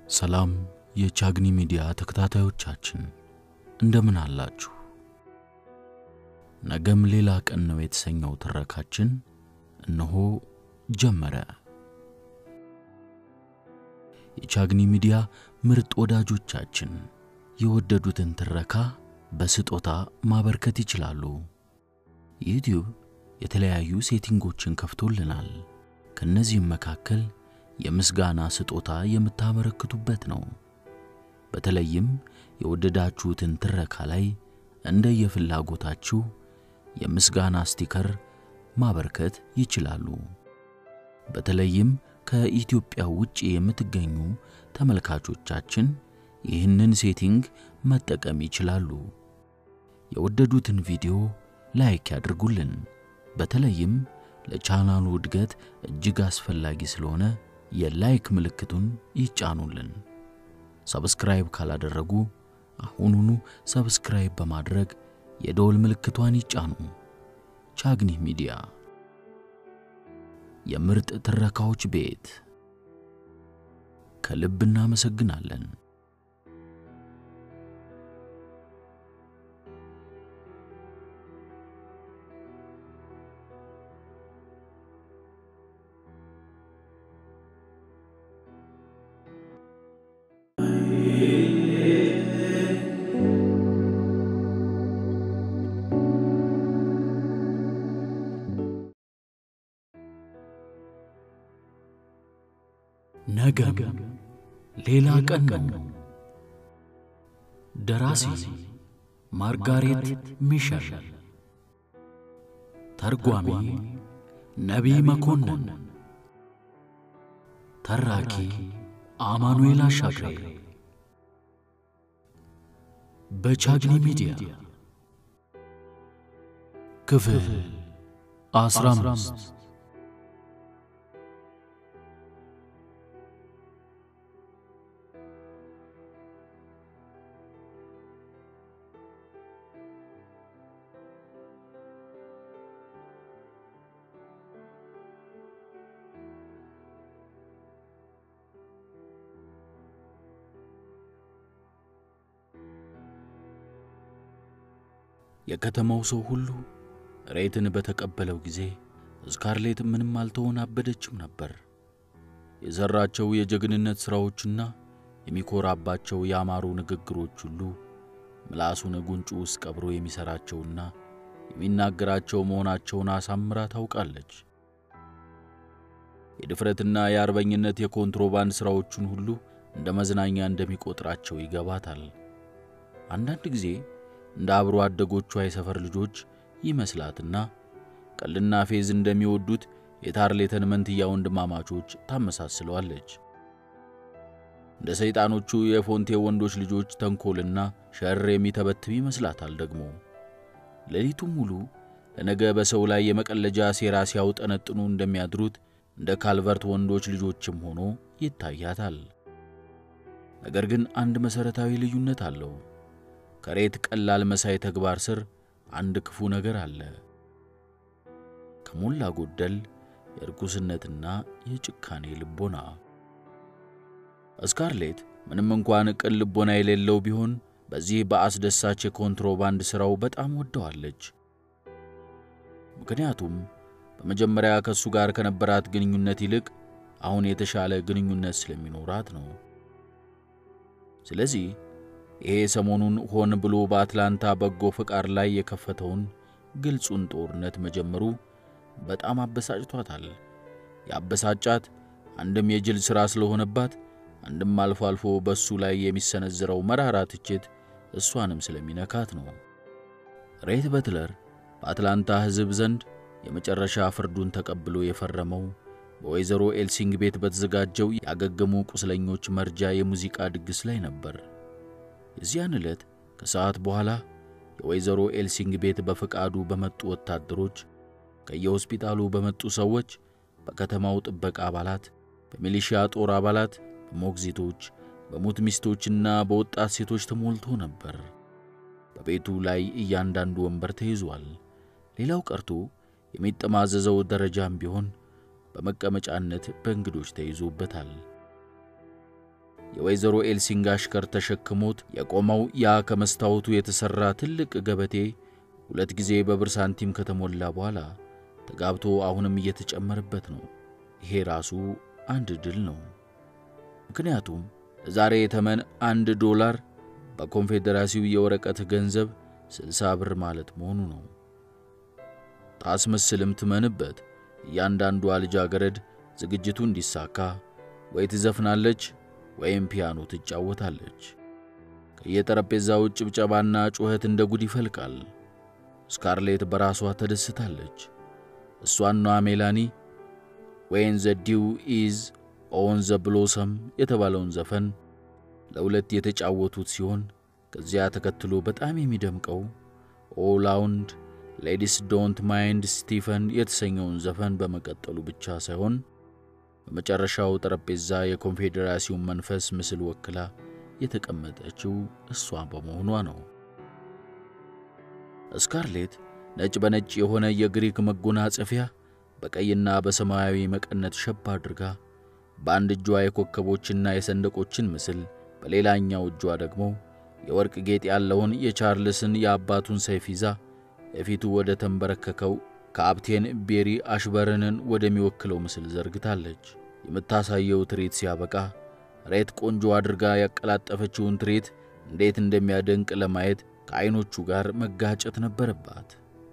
ሰላም የቻግኒ ሚዲያ ተከታታዮቻችን እንደምን አላችሁ? ነገም ሌላ ቀን ነው የተሰኘው ትረካችን እነሆ ጀመረ። የቻግኒ ሚዲያ ምርጥ ወዳጆቻችን የወደዱትን ትረካ በስጦታ ማበርከት ይችላሉ። ዩቲዩብ የተለያዩ ሴቲንጎችን ከፍቶልናል። ከነዚህም መካከል የምስጋና ስጦታ የምታበረክቱበት ነው። በተለይም የወደዳችሁትን ትረካ ላይ እንደየፍላጎታችሁ የምስጋና ስቲከር ማበርከት ይችላሉ። በተለይም ከኢትዮጵያ ውጪ የምትገኙ ተመልካቾቻችን ይህንን ሴቲንግ መጠቀም ይችላሉ። የወደዱትን ቪዲዮ ላይክ ያድርጉልን። በተለይም ለቻናሉ እድገት እጅግ አስፈላጊ ስለሆነ የላይክ ምልክቱን ይጫኑልን። ሰብስክራይብ ካላደረጉ አሁኑኑ ሰብስክራይብ በማድረግ የደወል ምልክቷን ይጫኑ። ቻግኒ ሚዲያ የምርጥ ትረካዎች ቤት ከልብ እናመሰግናለን። ነገም ሌላ ቀን ነው። ደራሲ ማርጋሬት ሚሸል፣ ተርጓሚ ነቢይ መኮንን፣ ተራኪ አማኑኤል አሻግሬ። በቻግኒ ሚዲያ ክፍል 15 የከተማው ሰው ሁሉ ሬትን በተቀበለው ጊዜ ስካርሌት ምንም አልተወናበደችም ነበር። የዘራቸው የጀግንነት ሥራዎችና የሚኮራባቸው ያማሩ ንግግሮች ሁሉ ምላሱን ጉንጩ ውስጥ ቀብሮ የሚሰራቸውና የሚናገራቸው መሆናቸውን አሳምራ ታውቃለች። የድፍረትና የአርበኝነት የኮንትሮባንድ ሥራዎችን ሁሉ እንደ መዝናኛ እንደሚቆጥራቸው ይገባታል። አንዳንድ ጊዜ እንደ አብሮ አደጎቿ የሰፈር ልጆች ይመስላትና ቀልና ፌዝ እንደሚወዱት የታርሌተን መንትያ ወንድማማቾች ታመሳስለዋለች። እንደ ሰይጣኖቹ የፎንቴ ወንዶች ልጆች ተንኮልና ሸር የሚተበትብ ይመስላታል። ደግሞ ሌሊቱን ሙሉ ለነገ በሰው ላይ የመቀለጃ ሴራ ሲያውጠነጥኑ እንደሚያድሩት እንደ ካልቨርት ወንዶች ልጆችም ሆኖ ይታያታል። ነገር ግን አንድ መሰረታዊ ልዩነት አለው። ከሬት ቀላል መሳይ ተግባር ስር አንድ ክፉ ነገር አለ። ከሞላ ጎደል የርኩስነትና የጭካኔ ልቦና። ስካርሌት ምንም እንኳን ቅን ልቦና የሌለው ቢሆን በዚህ በአስደሳች የኮንትሮባንድ ሥራው በጣም ወደዋለች። ምክንያቱም በመጀመሪያ ከሱ ጋር ከነበራት ግንኙነት ይልቅ አሁን የተሻለ ግንኙነት ስለሚኖራት ነው። ስለዚህ ይሄ ሰሞኑን ሆን ብሎ በአትላንታ በጎ ፍቃድ ላይ የከፈተውን ግልጹን ጦርነት መጀመሩ በጣም አበሳጭቷታል። ያበሳጫት አንድም የጅል ሥራ ስለሆነባት፣ አንድም አልፎ አልፎ በሱ ላይ የሚሰነዘረው መራራ ትችት እሷንም ስለሚነካት ነው። ሬት በትለር በአትላንታ ሕዝብ ዘንድ የመጨረሻ ፍርዱን ተቀብሎ የፈረመው በወይዘሮ ኤልሲንግ ቤት በተዘጋጀው ያገገሙ ቁስለኞች መርጃ የሙዚቃ ድግስ ላይ ነበር። የዚያን ዕለት ከሰዓት በኋላ የወይዘሮ ኤልሲንግ ቤት በፈቃዱ በመጡ ወታደሮች፣ ከየሆስፒታሉ በመጡ ሰዎች፣ በከተማው ጥበቃ አባላት፣ በሚሊሺያ ጦር አባላት፣ በሞግዚቶች፣ በሙት ሚስቶችና በወጣት ሴቶች ተሞልቶ ነበር። በቤቱ ላይ እያንዳንዱ ወንበር ተይዟል። ሌላው ቀርቶ የሚጠማዘዘው ደረጃም ቢሆን በመቀመጫነት በእንግዶች ተይዞበታል። የወይዘሮ ኤልሲንግ አሽከር ተሸክሞት የቆመው ያ ከመስታወቱ የተሰራ ትልቅ ገበቴ 2 ጊዜ በብር ሳንቲም ከተሞላ በኋላ ተጋብቶ አሁንም እየተጨመረበት ነው። ይሄ ራሱ አንድ ድል ነው። ምክንያቱም ዛሬ የተመን $1 በኮንፌደራሲው የወረቀት ገንዘብ 60 ብር ማለት መሆኑ ነው። ታስመስልም ትመንበት እያንዳንዷ ልጃገረድ ዝግጅቱ እንዲሳካ ወይ ትዘፍናለች ወይም ፒያኖ ትጫወታለች። ከየጠረጴዛው ጭብጨባና ጩኸት እንደ ጉድ ይፈልቃል። ስካርሌት በራሷ ተደስታለች። እሷና ሜላኒ When the Dew is on the Blossom የተባለውን ዘፈን ለሁለት የተጫወቱት ሲሆን ከዚያ ተከትሎ በጣም የሚደምቀው All Round Ladies Don't Mind Stephen የተሰኘውን ዘፈን በመቀጠሉ ብቻ ሳይሆን በመጨረሻው ጠረጴዛ የኮንፌደራሲውን መንፈስ ምስል ወክላ የተቀመጠችው እሷ በመሆኗ ነው። ስካርሌት ነጭ በነጭ የሆነ የግሪክ መጎናጸፊያ በቀይና በሰማያዊ መቀነት ሸባ አድርጋ በአንድ እጇ የኮከቦችና የሰንደቆችን ምስል በሌላኛው እጇ ደግሞ የወርቅ ጌጥ ያለውን የቻርልስን የአባቱን ሰይፍ ይዛ የፊቱ ወደ ተንበረከከው ካፕቴን ቤሪ አሽበርንን ወደሚወክለው ምስል ዘርግታለች። የምታሳየው ትርኢት ሲያበቃ ሬት ቆንጆ አድርጋ ያቀላጠፈችውን ትርኢት እንዴት እንደሚያደንቅ ለማየት ከዓይኖቹ ጋር መጋጨት ነበረባት።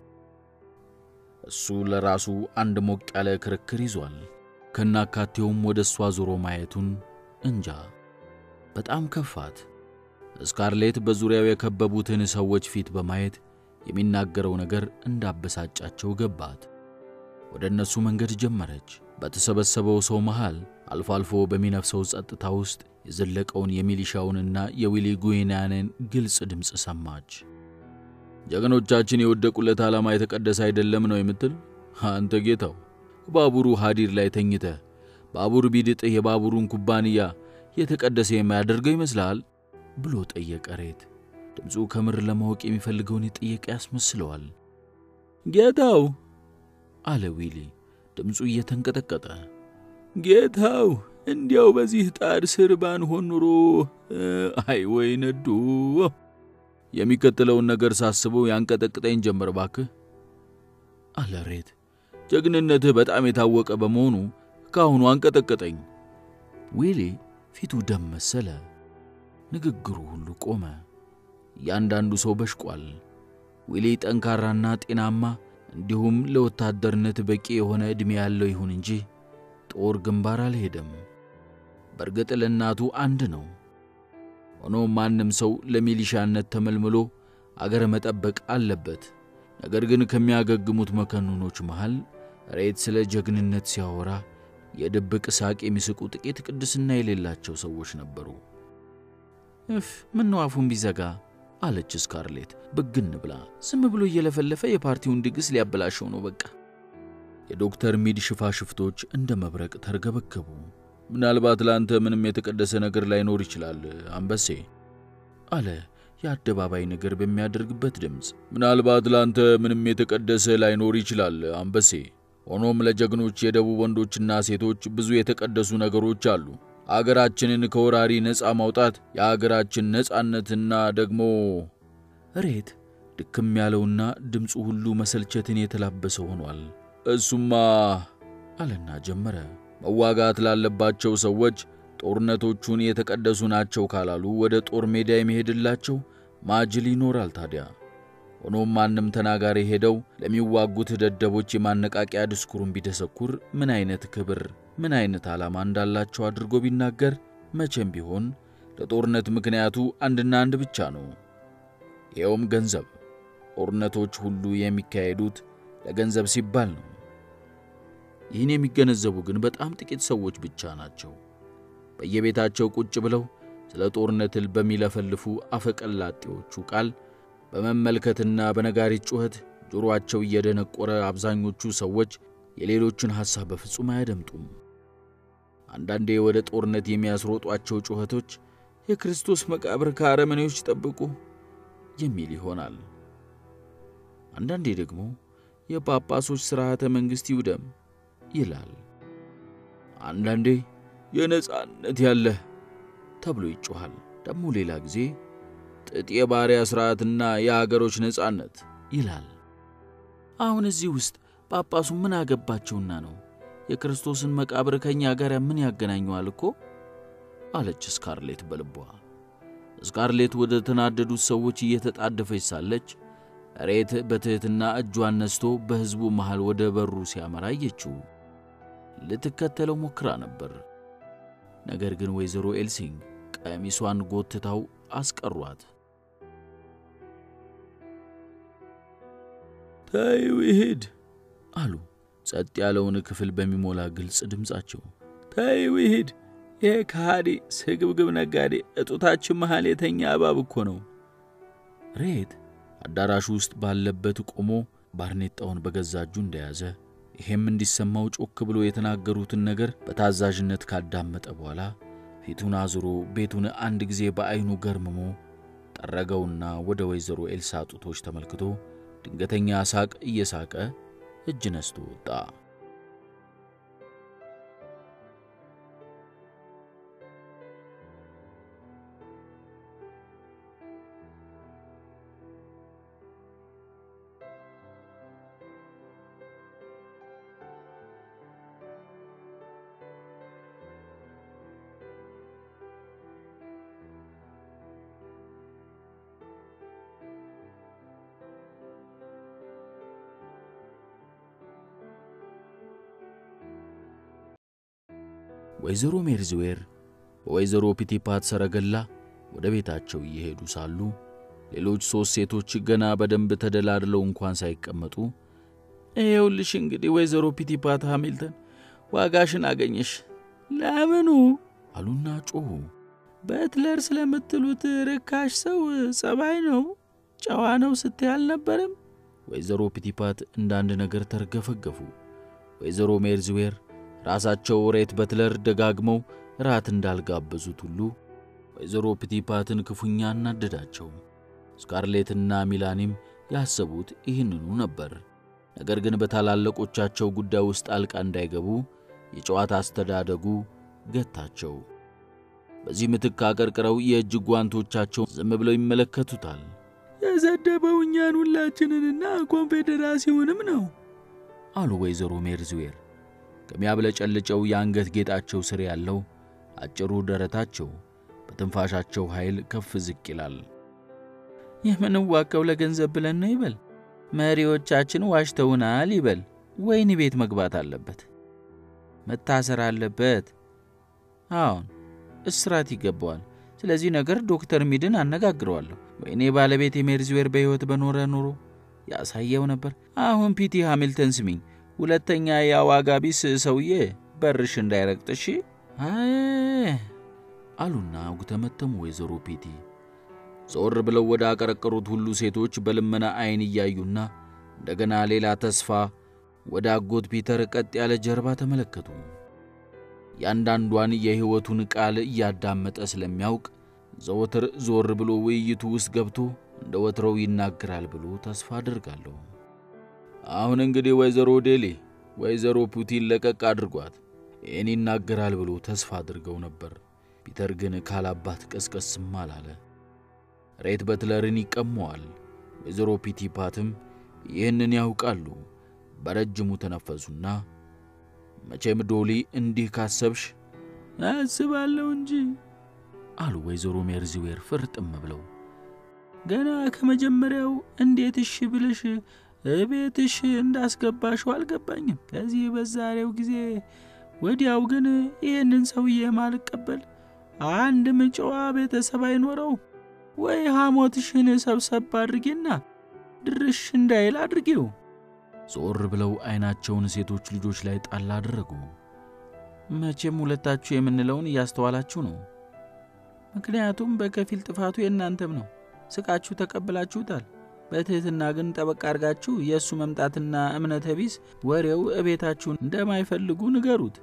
እሱ ለራሱ አንድ ሞቅ ያለ ክርክር ይዟል። ከናካቴውም ወደሷ ዞሮ ማየቱን እንጃ በጣም ከፋት። ስካርሌት በዙሪያው የከበቡትን ሰዎች ፊት በማየት የሚናገረው ነገር እንዳበሳጫቸው ገባት። ወደ እነሱ መንገድ ጀመረች። በተሰበሰበው ሰው መሃል አልፎ አልፎ በሚነፍሰው ጸጥታ ውስጥ የዘለቀውን የሚሊሻውንና የዊሊ ጉይናንን ግልጽ ድምጽ ሰማች። ጀግኖቻችን የወደቁለት ዓላማ የተቀደሰ አይደለም ነው የምትል? አንተ ጌታው ባቡሩ ሐዲር ላይ ተኝተ ባቡር ቢድጥህ የባቡሩን ኩባንያ የተቀደሰ የማያደርገው ይመስላል ብሎ ጠየቀ ሬት። ድምጹ ከምር ለማወቅ የሚፈልገውን የጠየቀ ያስመስለዋል። ጌታው አለ ዊሊ ድምጹ እየተንቀጠቀጠ። ጌታው እንዲያው በዚህ ጣር ስር ባንሆን ኑሮ አይ ወይ ነዱ የሚከተለውን ነገር ሳስበው ያንቀጠቅጠኝ ጀመር ባክህ አለ ሬት። ጀግንነትህ በጣም የታወቀ በመሆኑ ካሁኑ አንቀጠቀጠኝ። ዊሊ ፊቱ ደም መሰለ። ንግግሩ ሁሉ ቆመ። ያንዳንዱ ሰው በሽቋል። ዊሊ ጠንካራና ጤናማ እንዲሁም ለወታደርነት በቂ የሆነ እድሜ ያለው ይሁን እንጂ ጦር ግንባር አልሄደም። በርግጥ ለናቱ አንድ ነው። ሆኖም ማንም ሰው ለሚሊሻነት ተመልምሎ አገር መጠበቅ አለበት። ነገር ግን ከሚያገግሙት መከኑኖች መሃል ሬት ስለ ጀግንነት ሲያወራ የድብቅ ሳቅ የሚስቁ ጥቂት ቅድስና የሌላቸው ሰዎች ነበሩ። ምን ነው አፉን ቢዘጋ አለች ስካርሌት በግን ብላ። ዝም ብሎ እየለፈለፈ የፓርቲውን ድግስ ሊያበላሸው ነው በቃ። የዶክተር ሚድ ሽፋሽፍቶች እንደ መብረቅ ተርገበገቡ። ምናልባት ላንተ ምንም የተቀደሰ ነገር ላይኖር ይችላል አንበሴ አለ የአደባባይ ነገር በሚያደርግበት ድምጽ። ምናልባት ላንተ ምንም የተቀደሰ ላይኖር ይችላል አንበሴ። ሆኖም ለጀግኖች የደቡብ ወንዶችና ሴቶች ብዙ የተቀደሱ ነገሮች አሉ። አገራችንን ከወራሪ ነፃ ማውጣት የአገራችን ነፃነትና ደግሞ ሬት ድክም ያለውና ድምጹ ሁሉ መሰልቸትን የተላበሰ ሆኗል። እሱማ አለና ጀመረ። መዋጋት ላለባቸው ሰዎች ጦርነቶቹን የተቀደሱ ናቸው ካላሉ ወደ ጦር ሜዳ የሚሄድላቸው ማጅል ይኖራል ታዲያ። ሆኖም ማንም ተናጋሪ ሄደው ለሚዋጉት ደደቦች የማነቃቂያ ድስኩሩን ቢደሰኩር ምን አይነት ክብር ምን አይነት ዓላማ እንዳላቸው አድርጎ ቢናገር መቼም ቢሆን ለጦርነት ምክንያቱ አንድና አንድ ብቻ ነው። ይኸውም ገንዘብ። ጦርነቶች ሁሉ የሚካሄዱት ለገንዘብ ሲባል ነው። ይህን የሚገነዘቡ ግን በጣም ጥቂት ሰዎች ብቻ ናቸው። በየቤታቸው ቁጭ ብለው ስለ ጦርነት በሚለፈልፉ አፈቀላጤዎቹ ቃል በመመልከትና በነጋሪት ጩኸት ጆሮአቸው እየደነቆረ አብዛኞቹ ሰዎች የሌሎችን ሐሳብ በፍጹም አያደምጡም። አንዳንዴ ወደ ጦርነት የሚያስሮጧቸው ጩኸቶች የክርስቶስ መቃብር ከአረመኔዎች ጠብቁ የሚል ይሆናል። አንዳንዴ ደግሞ የጳጳሶች ሥርዓተ መንግሥት ይውደም ይላል። አንዳንዴ የነጻነት ያለ ተብሎ ይጮሃል። ደሞ ሌላ ጊዜ ጥጥ የባሪያ ሥርዓትና የሀገሮች ነጻነት ይላል። አሁን እዚህ ውስጥ ጳጳሱ ምን አገባቸውና ነው? የክርስቶስን መቃብር ከኛ ጋር ምን ያገናኘዋል እኮ አለች ስካርሌት በልቧ። ስካርሌት ወደ ተናደዱት ሰዎች እየተጣደፈች ሳለች ሬት በትህትና እጇን ነስቶ በሕዝቡ መሃል ወደ በሩ ሲያመራ አየችው። ልትከተለው ሞክራ ነበር። ነገር ግን ወይዘሮ ኤልሲንግ ቀሚሷን ጎትታው አስቀሯት። ተይው ይሄድ አሉ ጸጥ ያለውን ክፍል በሚሞላ ግልጽ ድምጻቸው። ተይው ይሄድ፣ የካዲ ስግብግብ ነጋዴ እጡታችን መሃል የተኛ እባብ እኮ ነው። ሬት አዳራሹ ውስጥ ባለበት ቆሞ ባርኔጣውን በገዛ እጁ እንደያዘ ይሄም እንዲሰማው ጮክ ብሎ የተናገሩትን ነገር በታዛዥነት ካዳመጠ በኋላ ፊቱን አዙሮ ቤቱን አንድ ጊዜ በአይኑ ገርምሞ ጠረገውና ወደ ወይዘሮ ኤልሳ ጡቶች ተመልክቶ ድንገተኛ ሳቅ እየሳቀ እጅ ነስቶ ወጣ። ወይዘሮ ሜርዝዌር በወይዘሮ ፒቲፓት ሰረገላ ወደ ቤታቸው እየሄዱ ሳሉ ሌሎች 3 ሴቶች ገና በደንብ ተደላድለው እንኳን ሳይቀመጡ ይኸውልሽ እንግዲህ ወይዘሮ ፒቲፓት ሃሚልተን ዋጋሽን አገኘሽ። ለምኑ አሉና ጮሁ። በትለር ስለምትሉት ርካሽ ሰው ጸባይ ነው ጨዋ ነው ስትያል ነበርም። ወይዘሮ ፒቲፓት እንዳንድ ነገር ተርገፈገፉ። ወይዘሮ ሜርዝዌር ራሳቸው ሬት በትለር ደጋግመው ራት እንዳልጋበዙት ሁሉ ወይዘሮ ፒቲፓትን ክፉኛ እናደዳቸው። ስካርሌትና ሚላኒም ያሰቡት ይህንኑ ነበር። ነገር ግን በታላላቆቻቸው ጉዳይ ውስጥ አልቃ እንዳይገቡ የጨዋታ አስተዳደጉ ገታቸው። በዚህ ምትክ አቀርቅረው የእጅ ጓንቶቻቸው ዝም ብለው ይመለከቱታል። የዘደበው እኛን ሁላችንንና ኮንፌደራሲውንም ነው አሉ ወይዘሮ ሜርዝዌር። ከሚያብለጨልጨው የአንገት ጌጣቸው ስር ያለው አጭሩ ደረታቸው በትንፋሻቸው ኃይል ከፍ ዝቅ ይላል። የምንዋቀው ለገንዘብ ብለን ነው ይበል፣ መሪዎቻችን ዋሽተውናል ይበል፣ ወይን ቤት መግባት አለበት፣ መታሰር አለበት፣ አሁን እስራት ይገባዋል። ስለዚህ ነገር ዶክተር ሚድን አነጋግረዋለሁ። ወይኔ ባለቤት የሜርዝዌር በሕይወት በኖረ ኑሮ ያሳየው ነበር። አሁን ፒቲ ሃሚልተን ስሚኝ፣ ሁለተኛ ያዋጋ ቢስ ሰውዬ በርሽ እንዳይረግጥሽ አሉና ጉተመተሙ ወይዘሮ ፒቲ። ዞር ብለው ወደ አቀረቀሩት ሁሉ ሴቶች በልመና አይን እያዩና እንደገና ሌላ ተስፋ ወደ አጎት ፒተር ቀጥ ያለ ጀርባ ተመለከቱ። ያንዳንዷን የሕይወቱን ቃል እያዳመጠ ስለሚያውቅ ዘወትር ዞር ብሎ ውይይቱ ውስጥ ገብቶ እንደ ወትሮው ይናገራል ብሎ ተስፋ አድርጋለሁ። አሁን እንግዲህ ወይዘሮ ዴሊ ወይዘሮ ፑቲን ለቀቅ አድርጓት እኔ ይናገራል ብሎ ተስፋ አድርገው ነበር። ፒተር ግን ካላባት ቀስቀስም አላለ። ሬት በትለርን ይቀመዋል። ወይዘሮ ፒቲፓትም ይህንን ያውቃሉ። በረጅሙ ተነፈሱና መቼም ዶሊ እንዲህ ካሰብሽ አስባለሁ እንጂ አሉ ወይዘሮ ሜርዝዌር ፍርጥም ብለው። ገና ከመጀመሪያው እንዴት እሺ ብለሽ ቤትሽ እንዳስገባሽው አልገባኝም። ከዚህ በዛሬው ጊዜ ወዲያው ግን ይህንን ሰውዬ ማልቀበል አንድ ምንጨዋ ቤተሰብ አይኖረው ወይ ሐሞትሽን ሰብሰብ አድርጊና ድርሽ እንዳይል አድርጊው። ዞር ብለው አይናቸውን ሴቶች ልጆች ላይ ጣል አደረጉ። መቼም ሁለታችሁ የምንለውን ያስተዋላችሁ ነው። ምክንያቱም በከፊል ጥፋቱ የእናንተም ነው። ስቃችሁ ተቀበላችሁታል። በትህትና ግን ጠበቅ አድርጋችሁ የእሱ መምጣትና እምነተ ቢስ ወሬው እቤታችሁን እንደማይፈልጉ ንገሩት።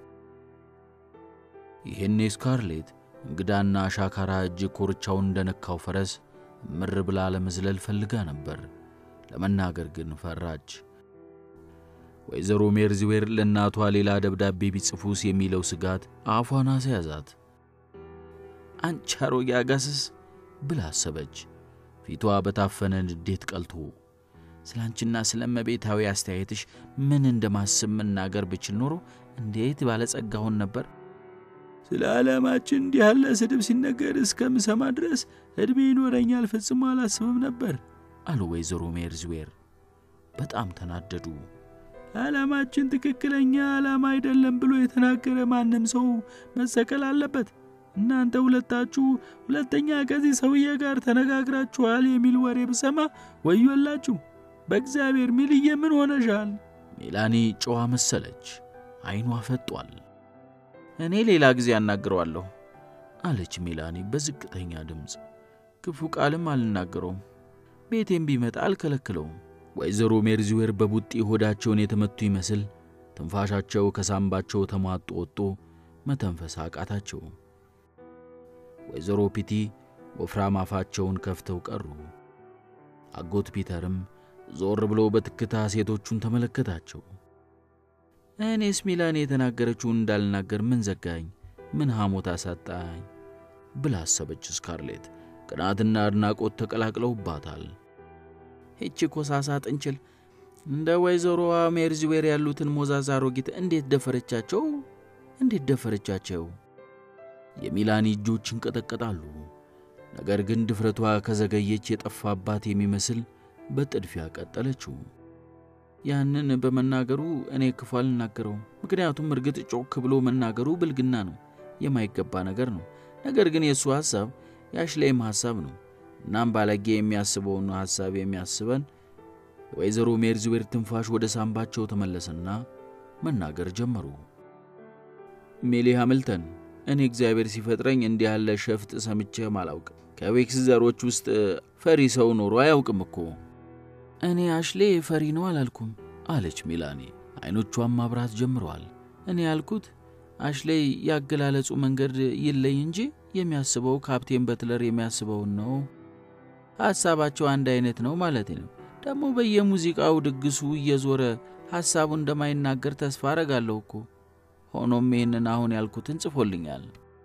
ይሄኔ ስካርሌት እንግዳና ሻካራ እጅ ኮርቻውን እንደነካው ፈረስ ምር ብላ ለመዝለል ፈልጋ ነበር። ለመናገር ግን ፈራች። ወይዘሮ ሜርዝዌር ለእናቷ ሌላ ደብዳቤ ቢጽፉስ የሚለው ስጋት አፏን አስያዛት። አንቺ አሮጌ አጋስስ ብላ አሰበች። ፊቷ በታፈነ ንዴት ቀልቶ ስላንቺና ስለመቤታዊ አስተያየትሽ ምን እንደማስብ መናገር ብችል ኖሮ እንዴት ባለጸጋውን ነበር። ስለ ዓለማችን እንዲህ ያለ ስድብ ሲነገር እስከምሰማ ድረስ እድሜ ይኖረኛል ፈጽሞ አላስብም ነበር አሉ ወይዘሮ ሜርዝዌር። በጣም ተናደዱ። ዓለማችን ትክክለኛ ዓላማ አይደለም ብሎ የተናገረ ማንም ሰው መሰቀል አለበት። እናንተ ሁለታችሁ ሁለተኛ ከዚህ ሰውዬ ጋር ተነጋግራችኋል የሚል ወሬ ብሰማ ወዮላችሁ። በእግዚአብሔር ሚልዬ ምን ሆነሻል? ሜላኒ ጨዋ መሰለች። አይኗ ፈጧል። እኔ ሌላ ጊዜ አናግረዋለሁ አለች ሜላኒ በዝቅተኛ ድምጽ። ክፉ ቃልም አልናገረውም። ቤቴም ቢመጣ አልከለክለውም። ወይዘሮ ሜርዝዌር በቡጢ ሆዳቸውን የተመቱ ይመስል ትንፋሻቸው ከሳምባቸው ተሟጦ ወጥቶ መተንፈስ አቃታቸው። ወይዘሮ ፒቲ ወፍራም አፋቸውን ከፍተው ቀሩ። አጎት ፒተርም ዞር ብሎ በትክታ ሴቶቹን ተመለከታቸው። እኔስ ሜላኒ የተናገረችውን እንዳልናገር ምን ዘጋኝ? ምን ሐሞት አሳጣኝ? ብላ አሰበች ስካርሌት። ቅናትና አድናቆት ተቀላቅለውባታል። እቺ ኮሳሳ ጥንችል እንደ ወይዘሮ ሜርዝዌር ያሉትን ሞዛዛ አሮጊት እንዴት ደፈረቻቸው? የሜላኒ እጆች እንቀጠቀጣሉ። ነገር ግን ድፍረቷ ከዘገየች የጠፋባት የሚመስል በጥድፊያ ቀጠለችው። ያንን በመናገሩ እኔ ክፉ አልናገረውም። ምክንያቱም እርግጥ ጮክ ብሎ መናገሩ ብልግና ነው፣ የማይገባ ነገር ነው። ነገር ግን የሱ ሐሳብ ያሽሌም ሐሳብ ነው። እናም ባለጌ የሚያስበውን ሐሳብ የሚያስበን ወይዘሮ ሜርዝዌር ትንፋሽ ወደ ሳምባቸው ተመለሰና መናገር ጀመሩ። ሜሊ ሃምልተን፣ እኔ እግዚአብሔር ሲፈጥረኝ እንዲህ ያለ ሸፍጥ ሰምቼ ማላውቅ። ከዌክስ ዘሮች ውስጥ ፈሪ ሰው ኖሮ አያውቅም እኮ። እኔ አሽሌ ፈሪ ነው አላልኩም አለች ሜላኒ። አይኖቿም ማብራት ጀምረዋል። እኔ ያልኩት አሽሌ ያገላለጹ መንገድ ይለይ እንጂ የሚያስበው ካፕቴን በትለር የሚያስበው ነው። ሐሳባቸው አንድ አይነት ነው ማለት ነው። ደግሞ በየሙዚቃው ድግሱ እየዞረ ሐሳቡን እንደማይናገር ተስፋ አረጋለሁ እኮ። ሆኖም ይሄንን አሁን ያልኩትን ጽፎልኛል።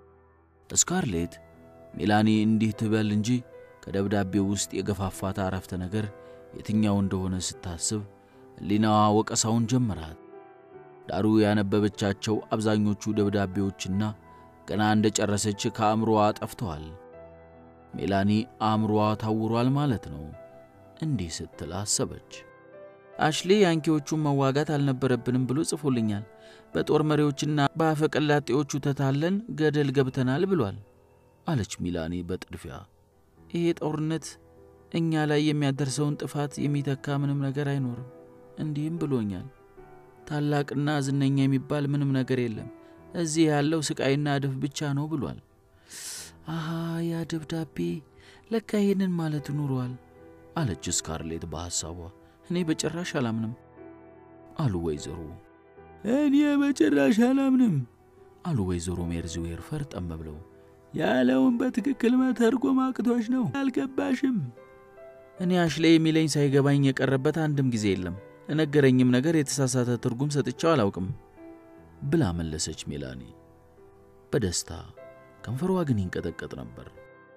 ስካርሌት ሜላኒ እንዲህ ትበል እንጂ ከደብዳቤው ውስጥ የገፋፋት አረፍተ ነገር የትኛው እንደሆነ ስታስብ ሊናዋ ወቀሳውን ጀመራት። ዳሩ ያነበበቻቸው አብዛኞቹ ደብዳቤዎችና ገና እንደጨረሰች ከአእምሮዋ ጠፍተዋል። ሜላኒ አእምሮዋ ታውሯል ማለት ነው። እንዲህ ስትል አሰበች። አሽሌ ያንኪዎቹን መዋጋት አልነበረብንም ብሎ ጽፎልኛል። በጦር መሪዎችና በአፈቀላጤዎቹ ተታለን ገደል ገብተናል ብሏል አለች ሜላኒ በጥድፊያ። ይሄ ጦርነት እኛ ላይ የሚያደርሰውን ጥፋት የሚተካ ምንም ነገር አይኖርም። እንዲህም ብሎኛል። ታላቅና ዝነኛ የሚባል ምንም ነገር የለም። እዚህ ያለው ስቃይና ድፍ ብቻ ነው ብሏል። አሃ ያ ደብዳቤ ለካ ይሄንን ማለት ኑሯል አለች ስካርሌት በሐሳቧ። እኔ በጭራሽ አላምንም አሉ ወይዘሮ። እኔ በጭራሽ አላምንም አሉ ወይዘሮ ሜርዝዌር ፈርጠም ብለው። ያለውን በትክክል መተርጎም አቅቶሽ ነው፣ አልገባሽም። እኔ አሽሌ የሚለኝ ሳይገባኝ የቀረበት አንድም ጊዜ የለም። ለነገረኝም ነገር የተሳሳተ ትርጉም ሰጥቻው አላውቅም ብላ መለሰች ሜላኒ በደስታ። ከንፈሯ ግን ይንቀጠቀጥ ነበር።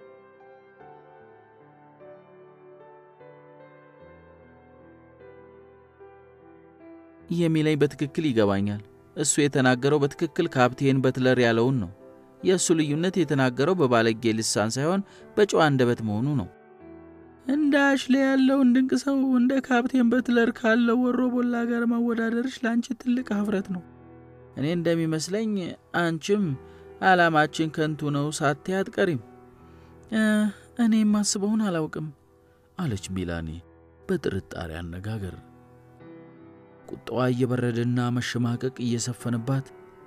የሚለኝ በትክክል ይገባኛል። እሱ የተናገረው በትክክል ካፕቴን በትለር ያለውን ነው። የእሱ ልዩነት የተናገረው በባለጌ ልሳን ሳይሆን በጨዋ አንደበት መሆኑ ነው። እንደ አሽሌ ያለው ድንቅ ሰው እንደ ካፕቴን በትለር ካለው ወሮቦላ ጋር ማወዳደርሽ ላንቺ ትልቅ ሀፍረት ነው። እኔ እንደሚመስለኝ አንቺም ዓላማችን ከንቱ ነው ሳትይ አትቀሪም። እኔ የማስበውን አላውቅም አለች ሜላኒ በጥርጣሬ አነጋገር። ቁጣዋ እየበረደና መሸማቀቅ እየሰፈነባት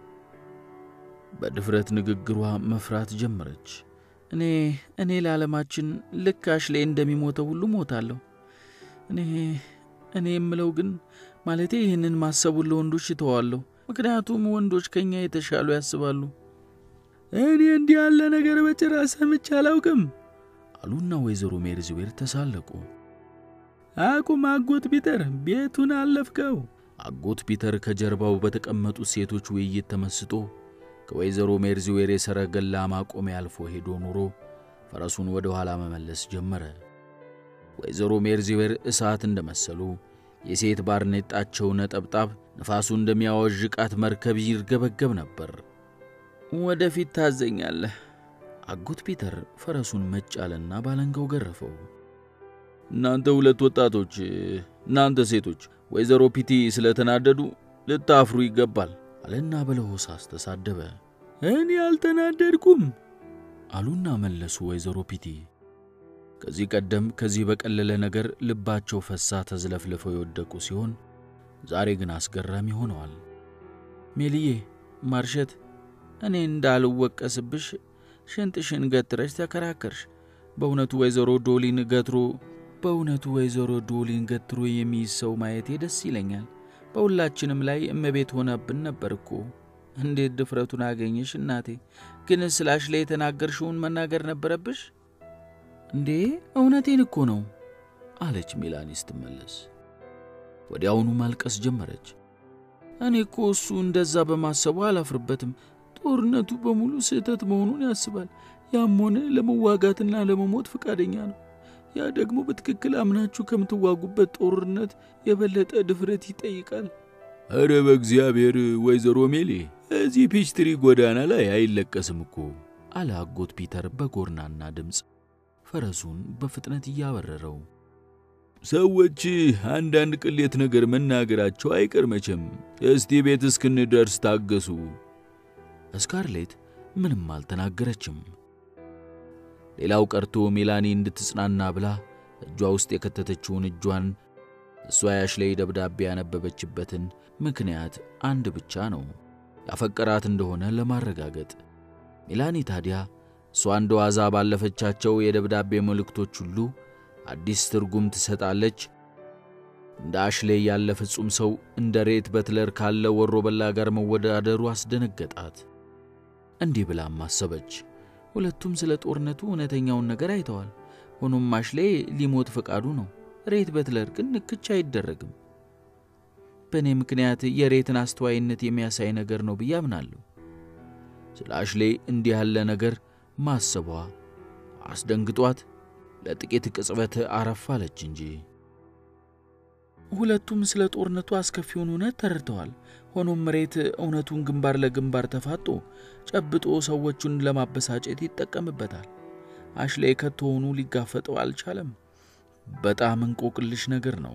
በድፍረት ንግግሯ መፍራት ጀመረች። እኔ ለዓለማችን ልክ አሽሌ እንደሚሞተው ሁሉ ሞታለሁ። እኔ የምለው ግን ማለቴ ይህንን ማሰቡን ለወንዶች ይተዋለሁ። ምክንያቱም ወንዶች ከኛ የተሻሉ ያስባሉ። እኔ እንዲህ ያለ ነገር በጭራሽ ሰምቼ አላውቅም አሉና ወይዘሮ ሜርዝዌር ተሳለቁ። አቁም አጎት ፒተር፣ ቤቱን አለፍከው። አጎት ፒተር ከጀርባው በተቀመጡ ሴቶች ውይይት ተመስጦ ከወይዘሮ ሜርዚዌር የሰረገላ ማቆሚያ አልፎ ሄዶ ኑሮ ፈረሱን ወደ ኋላ መመለስ ጀመረ። ወይዘሮ ሜርዚዌር እሳት እንደመሰሉ የሴት ባርኔጣቸው ነጠብጣብ ነፋሱ እንደሚያወዥቃት መርከብ ይርገበገብ ነበር። ወደፊት ታዘኛለህ። አጎት ፒተር ፈረሱን መጫለና ባለንጋው ገረፈው። እናንተ ሁለት ወጣቶች፣ እናንተ ሴቶች ወይዘሮ ፒቲ ስለተናደዱ ልታፍሩ ይገባል አለና በለሆሳስ ተሳደበ። እኔ አልተናደድኩም አሉና መለሱ ወይዘሮ ፒቲ። ከዚህ ቀደም ከዚህ በቀለለ ነገር ልባቸው ፈሳ ተዝለፍልፈው የወደቁ ሲሆን ዛሬ ግን አስገራሚ ሆነዋል። ሜልዬ ማርሸት፣ እኔ እንዳልወቀስብሽ ሽንጥሽን ገትረሽ ተከራከርሽ። በእውነቱ ወይዘሮ ዶሊን ገትሮ የሚይዘው ማየቴ ደስ ይለኛል። በሁላችንም ላይ እመቤት ሆነብን ነበርኮ። እንዴት ድፍረቱን አገኘሽ እናቴ? ግን ስላሽ ላይ የተናገርሽውን መናገር ነበረብሽ እንዴ? እውነቴን እኮ ነው አለች ሜላኒ ስትመለስ። ወዲያውኑ ማልቀስ ጀመረች። እኔ እኮ እሱ እንደዛ በማሰቡ አላፍርበትም። ጦርነቱ በሙሉ ስህተት መሆኑን ያስባል። ያም ሆነ ለመዋጋትና ለመሞት ፈቃደኛ ነው። ያ ደግሞ በትክክል አምናችሁ ከምትዋጉበት ጦርነት የበለጠ ድፍረት ይጠይቃል። አረ በእግዚአብሔር ወይዘሮ ሜሊ፣ እዚህ ፒችትሪ ጎዳና ላይ አይለቀስም እኮ አለ አጎት ፒተር በጎርናና ድምጽ ፈረሱን በፍጥነት ያበረረው። ሰዎች አንዳንድ ቅሌት ነገር መናገራቸው አይቀርመችም። እስቲ ቤት እስክንደርስ ታገሱ። ስካርሌት ምንም አልተናገረችም። ሌላው ቀርቶ ሜላኒ እንድትጽናና ብላ እጇ ውስጥ የከተተችውን እጇን እሷ ያሽሌ ደብዳቤ ያነበበችበትን ምክንያት አንድ ብቻ ነው፣ ያፈቀራት እንደሆነ ለማረጋገጥ። ሜላኒ ታዲያ እሷ እንደዋዛ ባለፈቻቸው የደብዳቤ መልእክቶች ሁሉ አዲስ ትርጉም ትሰጣለች። እንደ አሽሌ ያለ ፍጹም ሰው እንደ ሬት በትለር ካለ ወሮበላ ጋር መወዳደሩ አስደነገጣት። እንዲህ ብላም አሰበች። ሁለቱም ስለ ጦርነቱ እውነተኛውን ነገር አይተዋል። ሆኖም አሽሌ ሊሞት ፈቃዱ ነው። ሬት በትለር ግን ንክቻ አይደረግም። በእኔ ምክንያት የሬትን አስተዋይነት የሚያሳይ ነገር ነው ብዬ አምናለሁ። ስለ አሽሌ እንዲህ ያለ ነገር ማሰቧ አስደንግጧት ለጥቂት ቅጽበት አረፋለች እንጂ። ሁለቱም ስለ ጦርነቱ አስከፊውን እውነት ተረድተዋል። ሆኖም ሬት እውነቱን ግንባር ለግንባር ተፋጦ ጨብጦ ሰዎቹን ለማበሳጨት ይጠቀምበታል። አሽሌ ከቶውኑ ሊጋፈጠው አልቻለም። በጣም እንቆቅልሽ ነገር ነው።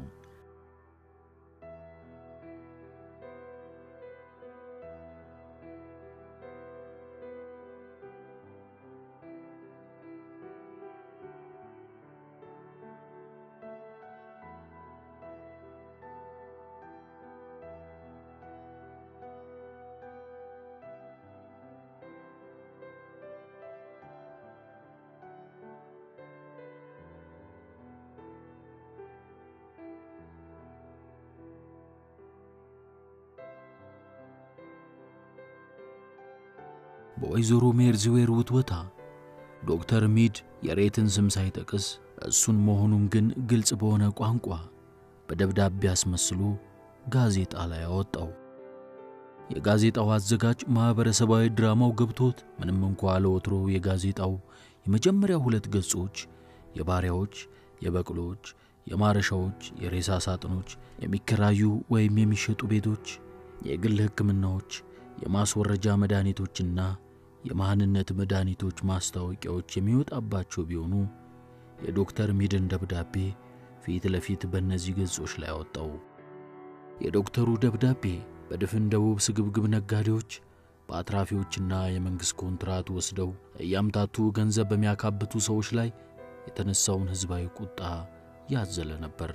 በወይዘሮ ሜርዚዌር ውትወታ ዶክተር ሚድ የሬትን ስም ሳይጠቅስ እሱን መሆኑን ግን ግልጽ በሆነ ቋንቋ በደብዳቤ አስመስሎ ጋዜጣ ላይ አወጣው። የጋዜጣው አዘጋጅ ማህበረሰባዊ ድራማው ገብቶት ምንም እንኳን ለወትሮ የጋዜጣው የመጀመሪያ 2 ገጾች የባሪያዎች፣ የበቅሎች፣ የማረሻዎች፣ የሬሳ ሳጥኖች፣ የሚከራዩ ወይም የሚሸጡ ቤቶች፣ የግል ሕክምናዎች፣ የማስወረጃ መድኃኒቶችና የማህንነት መድኃኒቶች ማስታወቂያዎች የሚወጣባቸው ቢሆኑ የዶክተር ሚድን ደብዳቤ ፊት ለፊት በእነዚህ ገጾች ላይ አወጣው። የዶክተሩ ደብዳቤ በድፍን ደቡብ ስግብግብ ነጋዴዎች በአትራፊዎችና የመንግስት ኮንትራት ወስደው ያምታቱ ገንዘብ በሚያካብቱ ሰዎች ላይ የተነሳውን ህዝባዊ ቁጣ ያዘለ ነበር።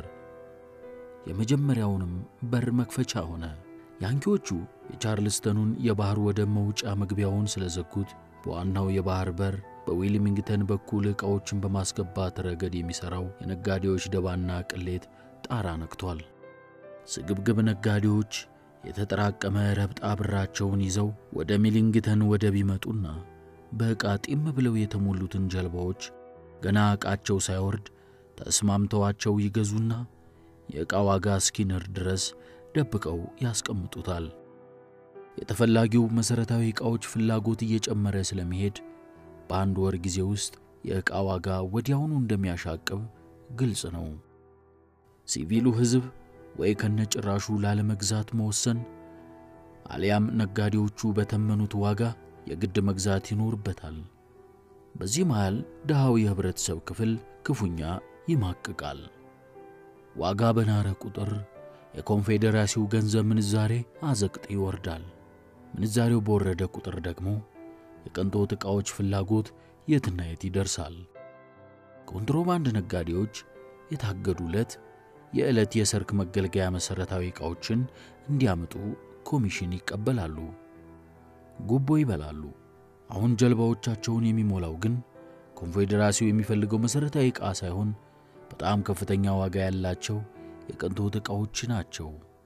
የመጀመሪያውንም በር መክፈቻ ሆነ። ያንኪዎቹ የቻርልስተኑን የባህር ወደብ መውጫ መግቢያውን ስለዘጉት በዋናው የባህር በር በዊሊሚንግተን በኩል ዕቃዎችን በማስገባት ረገድ የሚሰራው የነጋዴዎች ደባና ቅሌት ጣራ ነክቷል። ስግብግብ ነጋዴዎች የተጠራቀመ ረብጣ ብራቸውን ይዘው ወደ ሚሊንግተን ወደብ ይመጡና በዕቃ ጢም ብለው የተሞሉትን ጀልባዎች ገና ዕቃቸው ሳይወርድ ተስማምተዋቸው ይገዙና የዕቃ ዋጋ እስኪንር ድረስ ደብቀው ያስቀምጡታል። የተፈላጊው መሰረታዊ ዕቃዎች ፍላጎት እየጨመረ ስለሚሄድ በአንድ ወር ጊዜ ውስጥ የዕቃ ዋጋ ወዲያውኑ እንደሚያሻቅብ ግልጽ ነው። ሲቪሉ ሕዝብ ወይ ከነጭራሹ ላለመግዛት መወሰን አሊያም ነጋዴዎቹ በተመኑት ዋጋ የግድ መግዛት ይኖርበታል። በዚህ መሃል ድሃው የህብረተሰብ ክፍል ክፉኛ ይማቅቃል። ዋጋ በናረ ቁጥር የኮንፌዴራሲው ገንዘብ ምንዛሬ አዘቅጥ ይወርዳል። ምንዛሬው በወረደ ቁጥር ደግሞ የቅንጦት ዕቃዎች ፍላጎት የትና የት ይደርሳል። ኮንትሮባንድ ነጋዴዎች የታገዱለት የዕለት የሰርክ መገልገያ መሰረታዊ ዕቃዎችን እንዲያመጡ ኮሚሽን ይቀበላሉ፣ ጉቦ ይበላሉ። አሁን ጀልባዎቻቸውን የሚሞላው ግን ኮንፌዴራሲው የሚፈልገው መሰረታዊ ዕቃ ሳይሆን በጣም ከፍተኛ ዋጋ ያላቸው የቅንጦት ዕቃዎች ናቸው።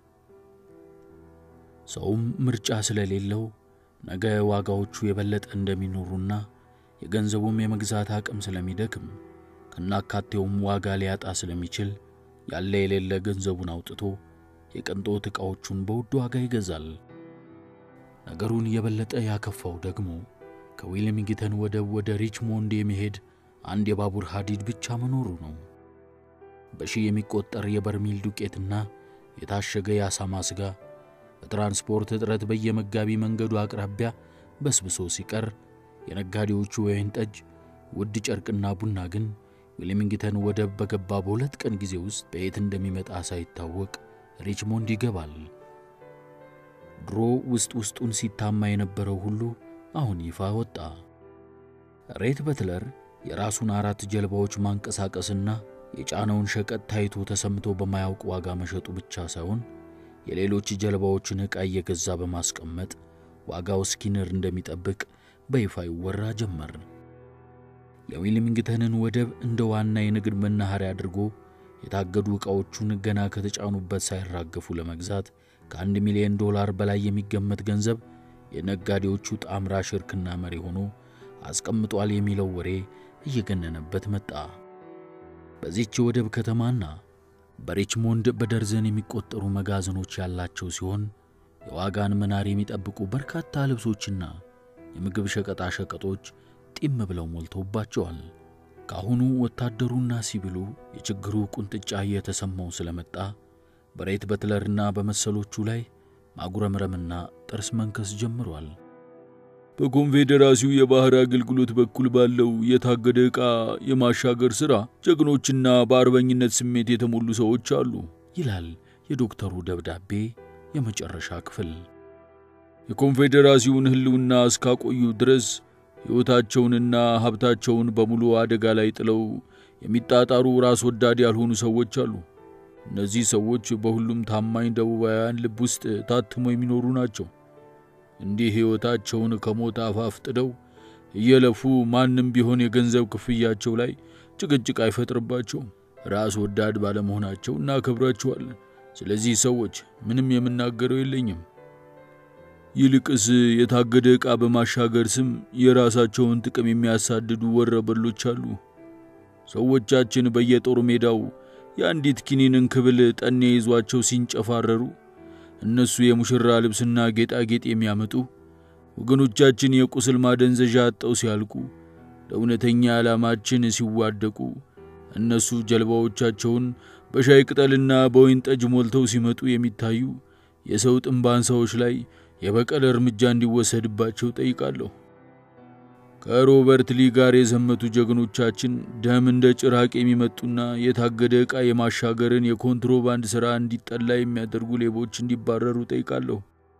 ሰውም ምርጫ ስለሌለው ነገ ዋጋዎቹ የበለጠ እንደሚኖሩና የገንዘቡም የመግዛት አቅም ስለሚደክም ከናካቴውም ዋጋ ሊያጣ ስለሚችል ያለ የሌለ ገንዘቡን አውጥቶ የቅንጦት ዕቃዎቹን በውድ ዋጋ ይገዛል። ነገሩን የበለጠ ያከፋው ደግሞ ከዊልሚንግተን ወደብ ወደ ሪችሞንድ የሚሄድ አንድ የባቡር ሐዲድ ብቻ መኖሩ ነው። በሺህ የሚቆጠር የበርሚል ዱቄትና የታሸገ የአሳማ ስጋ በትራንስፖርት እጥረት በየመጋቢ መንገዱ አቅራቢያ በስብሶ ሲቀር የነጋዴዎቹ ወይን ጠጅ ውድ ጨርቅና ቡና ግን ዊልሚንግተን ወደብ በገባ በሁለት ቀን ጊዜ ውስጥ በየት እንደሚመጣ ሳይታወቅ ሪችሞንድ ይገባል። ድሮ ውስጡን ሲታማ የነበረው ሁሉ አሁን ይፋ ወጣ። ሬት በትለር የራሱን 4 ጀልባዎች ማንቀሳቀስና የጫነውን ሸቀጥ ታይቶ ተሰምቶ በማያውቅ ዋጋ መሸጡ ብቻ ሳይሆን የሌሎች ጀልባዎችን ዕቃ እየገዛ በማስቀመጥ ዋጋው እስኪንር እንደሚጠብቅ በይፋ ይወራ ጀመር። የዊልሚንግተንን ወደብ እንደ ዋና የንግድ መናኸሪያ አድርጎ የታገዱ ዕቃዎቹን ገና ከተጫኑበት ሳይራገፉ ለመግዛት ከ$1 ሚሊዮን በላይ የሚገመት ገንዘብ የነጋዴዎቹ ጣምራ ሽርክና መሪ ሆኖ አስቀምጧል የሚለው ወሬ እየገነነበት መጣ። በዚህች ወደብ ከተማና በሪችሞንድ በደርዘን የሚቆጠሩ መጋዘኖች ያላቸው ሲሆን የዋጋን መናር የሚጠብቁ በርካታ ልብሶችና የምግብ ሸቀጣ ሸቀጦች ጢም ብለው ሞልተውባቸዋል። ካሁኑ ወታደሩና ሲቪሉ የችግሩ ቁንጥጫ እየተሰማው ስለመጣ በሬት በትለርና በመሰሎቹ ላይ ማጉረምረምና ጥርስ መንከስ ጀምሯል። በኮንፌዴራሲው የባህር አገልግሎት በኩል ባለው የታገደ ዕቃ የማሻገር ሥራ ጀግኖችና በአርበኝነት ስሜት የተሞሉ ሰዎች አሉ ይላል የዶክተሩ ደብዳቤ የመጨረሻ ክፍል። የኮንፌዴራሲውን ህልውና እስካቆዩ ድረስ ሕይወታቸውንና ሀብታቸውን በሙሉ አደጋ ላይ ጥለው የሚጣጣሩ ራስ ወዳድ ያልሆኑ ሰዎች አሉ። እነዚህ ሰዎች በሁሉም ታማኝ ደቡባውያን ልብ ውስጥ ታትመው የሚኖሩ ናቸው። እንዲህ ሕይወታቸውን ከሞት አፋፍ ጥደው እየለፉ ማንም ቢሆን የገንዘብ ክፍያቸው ላይ ጭቅጭቅ አይፈጥርባቸውም። ራስ ወዳድ ባለመሆናቸው እናከብራቸዋለን። ስለዚህ ሰዎች ምንም የምናገረው የለኝም። ይልቅስ የታገደ ዕቃ በማሻገር ስም የራሳቸውን ጥቅም የሚያሳድዱ ወረበሎች አሉ። ሰዎቻችን በየጦር ሜዳው የአንዲት ኪኒንን ክብል ጠኔ ይዟቸው ሲንጨፋረሩ እነሱ የሙሽራ ልብስና ጌጣጌጥ የሚያመጡ ወገኖቻችን የቁስል ማደንዘዣ አጠው ሲያልቁ ለእውነተኛ ዓላማችን ሲዋደቁ እነሱ ጀልባዎቻቸውን በሻይ ቅጠልና በወይን ጠጅ ሞልተው ሲመጡ የሚታዩ የሰው ጥንባንሳዎች ላይ የበቀል እርምጃ እንዲወሰድባቸው ጠይቃለሁ። ከሮበርት ሊ ጋር የዘመቱ ጀግኖቻችን ደም እንደ ጭራቅ የሚመጡና የታገደ ዕቃ የማሻገርን የኮንትሮባንድ ሥራ እንዲጠላ የሚያደርጉ ሌቦች እንዲባረሩ ጠይቃለሁ።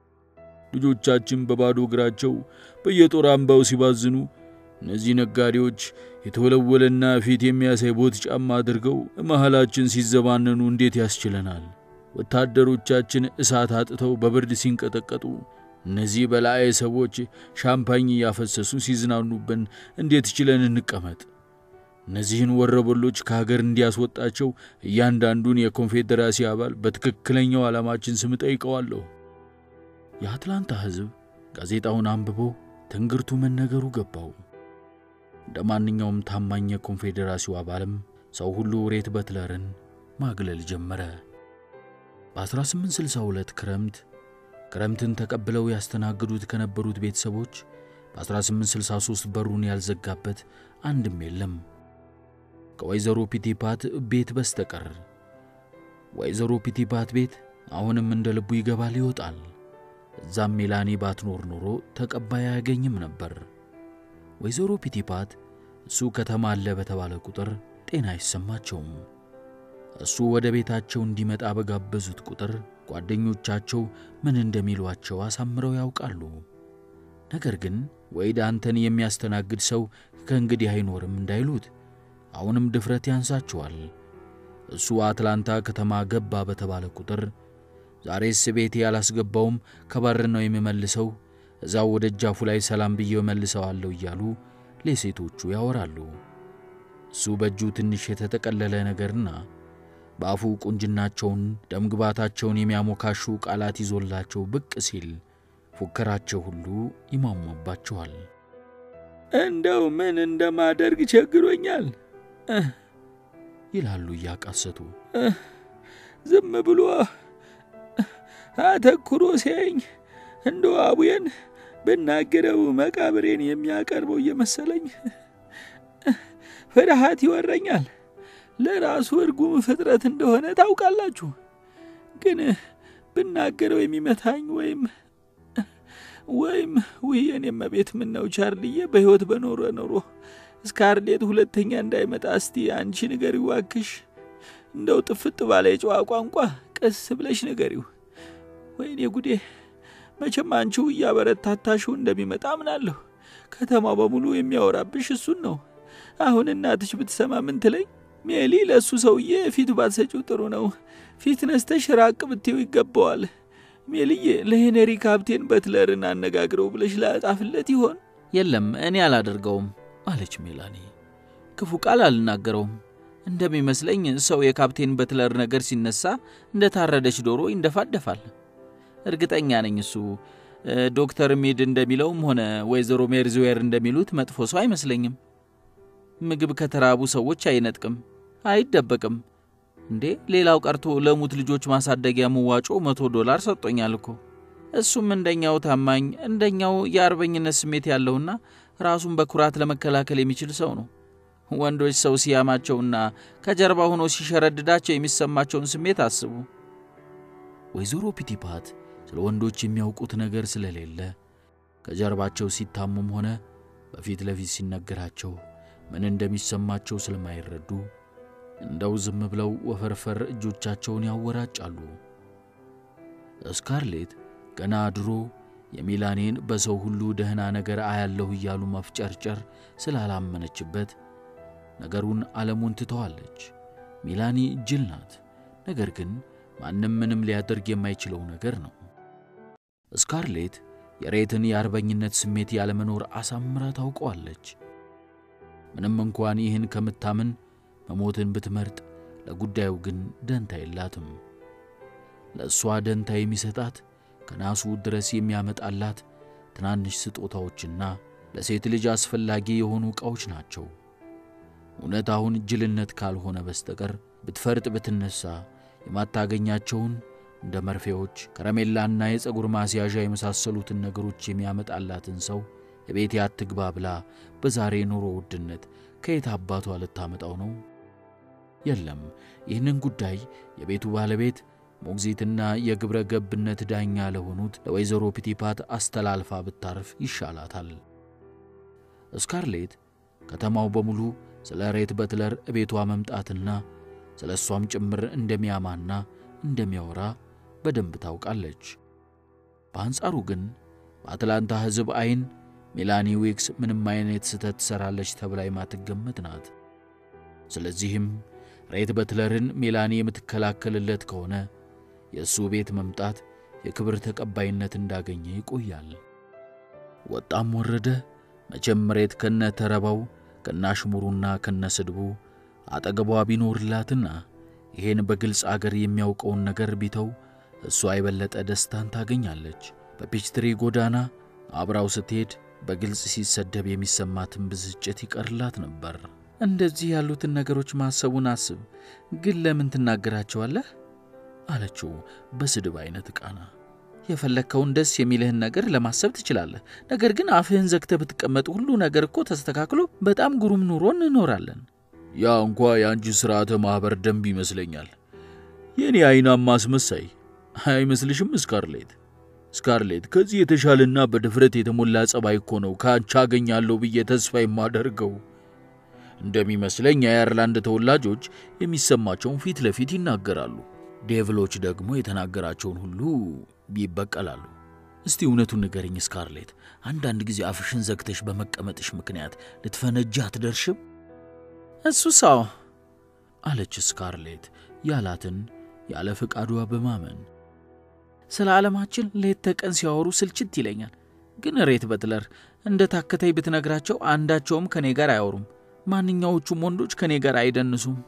ልጆቻችን በባዶ እግራቸው በየጦር አምባው ሲባዝኑ እነዚህ ነጋዴዎች የተወለወለና ፊት የሚያሳይ ቦት ጫማ አድርገው መሃላችን ሲዘባነኑ እንዴት ያስችለናል? ወታደሮቻችን እሳት አጥተው በብርድ ሲንቀጠቀጡ እነዚህ በላይ ሰዎች ሻምፓኝ ያፈሰሱ ሲዝናኑብን እንዴት ይችላል እንቀመጥ? እነዚህን ወረበሎች ከሀገር እንዲያስወጣቸው እያንዳንዱን የኮንፌዴራሲ አባል በትክክለኛው ዓላማችን ስም ጠይቀዋለሁ። የአትላንታ ሕዝብ ጋዜጣውን አንብቦ ትንግርቱ መነገሩ ገባው። እንደማንኛውም ታማኝ የኮንፌዴራሲው አባልም ሰው ሁሉ ሬት በትለርን ማግለል ጀመረ። በ1862 ክረምት ክረምትን ተቀብለው ያስተናግዱት ከነበሩት ቤተሰቦች በ1863 በሩን ያልዘጋበት አንድም የለም ከወይዘሮ ፒቲፓት ቤት በስተቀር። ወይዘሮ ፒቲፓት ቤት አሁንም እንደ ልቡ ይገባል ይወጣል። እዛም ሜላኒ ባትኖር ኖሮ ተቀባይ አያገኝም ነበር። ወይዘሮ ፒቲፓት እሱ ከተማ አለ በተባለ ቁጥር ጤና አይሰማቸውም። እሱ ወደ ቤታቸው እንዲመጣ በጋበዙት ቁጥር ጓደኞቻቸው ምን እንደሚሏቸው አሳምረው ያውቃሉ። ነገር ግን ወይድ አንተን የሚያስተናግድ ሰው ከእንግዲህ አይኖርም እንዳይሉት አሁንም ድፍረት ያንሳቸዋል። እሱ አትላንታ ከተማ ገባ በተባለ ቁጥር ዛሬስ ቤቴ ያላስገባውም ከበር ነው የሚመልሰው፣ እዛው ወደ ጃፉ ላይ ሰላም ብዬው መልሰዋለሁ እያሉ ለሴቶቹ ያወራሉ። እሱ በእጁ ትንሽ የተጠቀለለ ነገርና በአፉ ቁንጅናቸውን ደምግባታቸውን የሚያሞካሹ ቃላት ይዞላቸው ብቅ ሲል ፉከራቸው ሁሉ ይማማባቸዋል። እንደው ምን እንደማደርግ ቸግሮኛል ይላሉ ያቃሰቱ። ዝም ብሎ አተኩሮ ሲያየኝ እንደው አቡዬን በናገረው መቃብሬን የሚያቀርበው የመሰለኝ ፍርሃት ይወረኛል። ለራሱ እርጉም ፍጥረት እንደሆነ ታውቃላችሁ። ግን በናገረው የሚመታኝ ወይም ወየኔም ቤት ምን ነው ቻርሊዬ በህይወት በኖረ ኖሮ ስካርሌት ሁለተኛ እንዳይመጣ እስቲ አንቺ ንገሪው ዋክሽ። እንደው ጥፍጥ ባለ የጨዋ ቋንቋ ቀስ ብለሽ ንገሪው። ወይኔ ጉዴ! መቼም አንቺው ያበረታታሽው እንደሚመጣ ምናለሁ። ከተማው በሙሉ የሚያወራብሽ እሱን ነው። አሁን እናትሽ ብትሰማ ምን ትለኝ? ሜሊ ለሱ ሰውዬ ፊት ባትሰጪው ጥሩ ነው። ፊት ነስተሽ ራቅ ብትይው ይገባዋል። ሜሊዬ ለሄነሪ ካፕቴን በትለርን አነጋግረው ብለሽ ላጣፍለት ይሆን? የለም እኔ አላደርገውም አለች ሜላኒ። ክፉ ቃል አልናገረውም። እንደሚመስለኝ ሰው የካፕቴን በትለር ነገር ሲነሳ እንደ ታረደች ዶሮ ይንደፋደፋል። እርግጠኛ ነኝ እሱ ዶክተር ሚድ እንደሚለውም ሆነ ወይዘሮ ሜርዝዌር እንደሚሉት መጥፎ ሰው አይመስለኝም። ምግብ ከተራቡ ሰዎች አይነጥቅም፣ አይደበቅም። እንዴ ሌላው ቀርቶ ለሙት ልጆች ማሳደጊያ መዋጮ $100 ሰጥቶኛል እኮ። እሱም እንደኛው ታማኝ እንደኛው የአርበኝነት ስሜት ያለውና ራሱን በኩራት ለመከላከል የሚችል ሰው ነው። ወንዶች ሰው ሲያማቸውና ከጀርባ ሆኖ ሲሸረድዳቸው የሚሰማቸውን ስሜት አስቡ። ወይዘሮ ፒቲፓት ስለ ወንዶች የሚያውቁት ነገር ስለሌለ ከጀርባቸው ሲታሙም ሆነ በፊት ለፊት ሲነገራቸው ምን እንደሚሰማቸው ስለማይረዱ እንደው ዝም ብለው ወፈርፈር እጆቻቸውን ያወራጫሉ። ስካርሌት ገና ድሮ የሜላኒን በሰው ሁሉ ደህና ነገር አያለሁ እያሉ መፍጨርጨር ስላላመነችበት ነገሩን ዓለሙን ትተዋለች። ሜላኒ ጅል ናት። ነገር ግን ማንም ምንም ሊያደርግ የማይችለው ነገር ነው። ስካርሌት የሬትን የአርበኝነት ስሜት ያለመኖር አሳምራ ታውቀዋለች። ምንም እንኳን ይህን ከምታምን መሞትን ብትመርጥ ለጉዳዩ ግን ደንታ የላትም። ለእሷ ደንታ የሚሰጣት ከናሱ ድረስ የሚያመጣላት ትናንሽ ስጦታዎችና ለሴት ልጅ አስፈላጊ የሆኑ ዕቃዎች ናቸው። እውነታውን ጅልነት ካልሆነ በስተቀር ብትፈርጥ ብትነሳ የማታገኛቸውን እንደ መርፌዎች፣ ከረሜላና የፀጉር ማስያዣ የመሳሰሉትን ነገሮች የሚያመጣላትን ሰው የቤት ያትግባ ብላ በዛሬ ኑሮ ውድነት ከየት አባቷ ልታመጣው ነው? የለም ይህንን ጉዳይ የቤቱ ባለቤት ሞግዚትና የግብረ ገብነት ዳኛ ለሆኑት ለወይዘሮ ፒቲፓት አስተላልፋ ብታርፍ ይሻላታል። ስካርሌት ከተማው በሙሉ ስለ ሬት በትለር ቤቷ መምጣትና ስለሷም ጭምር እንደሚያማና እንደሚያወራ በደንብ ታውቃለች። በአንጻሩ ግን በአትላንታ ሕዝብ አይን ሜላኒ ዊክስ ምንም አይነት ስህተት ሰራለች ተብላ የማትገመት ናት። ስለዚህም ሬት በትለርን ሜላኒ የምትከላከልለት ከሆነ የእሱ ቤት መምጣት የክብር ተቀባይነት እንዳገኘ ይቆያል። ወጣም ወረደ መቼም ሬት ከነተረባው ከናሽሙሩና ከነስድቡ አጠገቧ ቢኖርላትና ይሄን በግልጽ አገር የሚያውቀውን ነገር ቢተው እሷ የበለጠ ደስታን ታገኛለች። በፒችትሪ ጎዳና አብራው ስትሄድ በግልጽ ሲሰደብ የሚሰማትን ብስጭት ይቀርላት ነበር። እንደዚህ ያሉትን ነገሮች ማሰቡን አስብ፣ ግን ለምን ትናገራቸዋለህ? አለችው በስድብ አይነት ቃና። የፈለከውን ደስ የሚልህን ነገር ለማሰብ ትችላለህ ነገር ግን አፍህን ዘግተህ ብትቀመጥ ሁሉ ነገር እኮ ተስተካክሎ በጣም ግሩም ኑሮ እንኖራለን ያ እንኳን ያንቺ ስርዓተ ማህበር ደንብ ይመስለኛል የኔ አይናማ አስመሳይ አይመስልሽም ስካርሌት ከዚህ የተሻለና በድፍረት የተሞላ ጸባይ እኮ ነው ካንቺ አገኛለሁ ብዬ ተስፋ የማደርገው እንደሚመስለኝ የአየርላንድ ተወላጆች የሚሰማቸውን ፊት ለፊት ይናገራሉ ዴቭሎች ደግሞ የተናገራቸውን ሁሉ ይበቀላሉ እስቲ እውነቱን ንገሪኝ ስካርሌት አንዳንድ ጊዜ አፍሽን ዘግተሽ በመቀመጥሽ ምክንያት ልትፈነጂ አትደርሽም እሱሳው አለች ስካርሌት ያላትን ያለ ፍቃዷ በማመን ስለ ዓለማችን ሌት ተቀን ሲያወሩ ስልችት ይለኛል ግን ሬት በትለር እንደ ታከተይ ብትነግራቸው አንዳቸውም ከኔ ጋር አያወሩም ማንኛዎቹም ወንዶች ከኔ ጋር አይደንሱም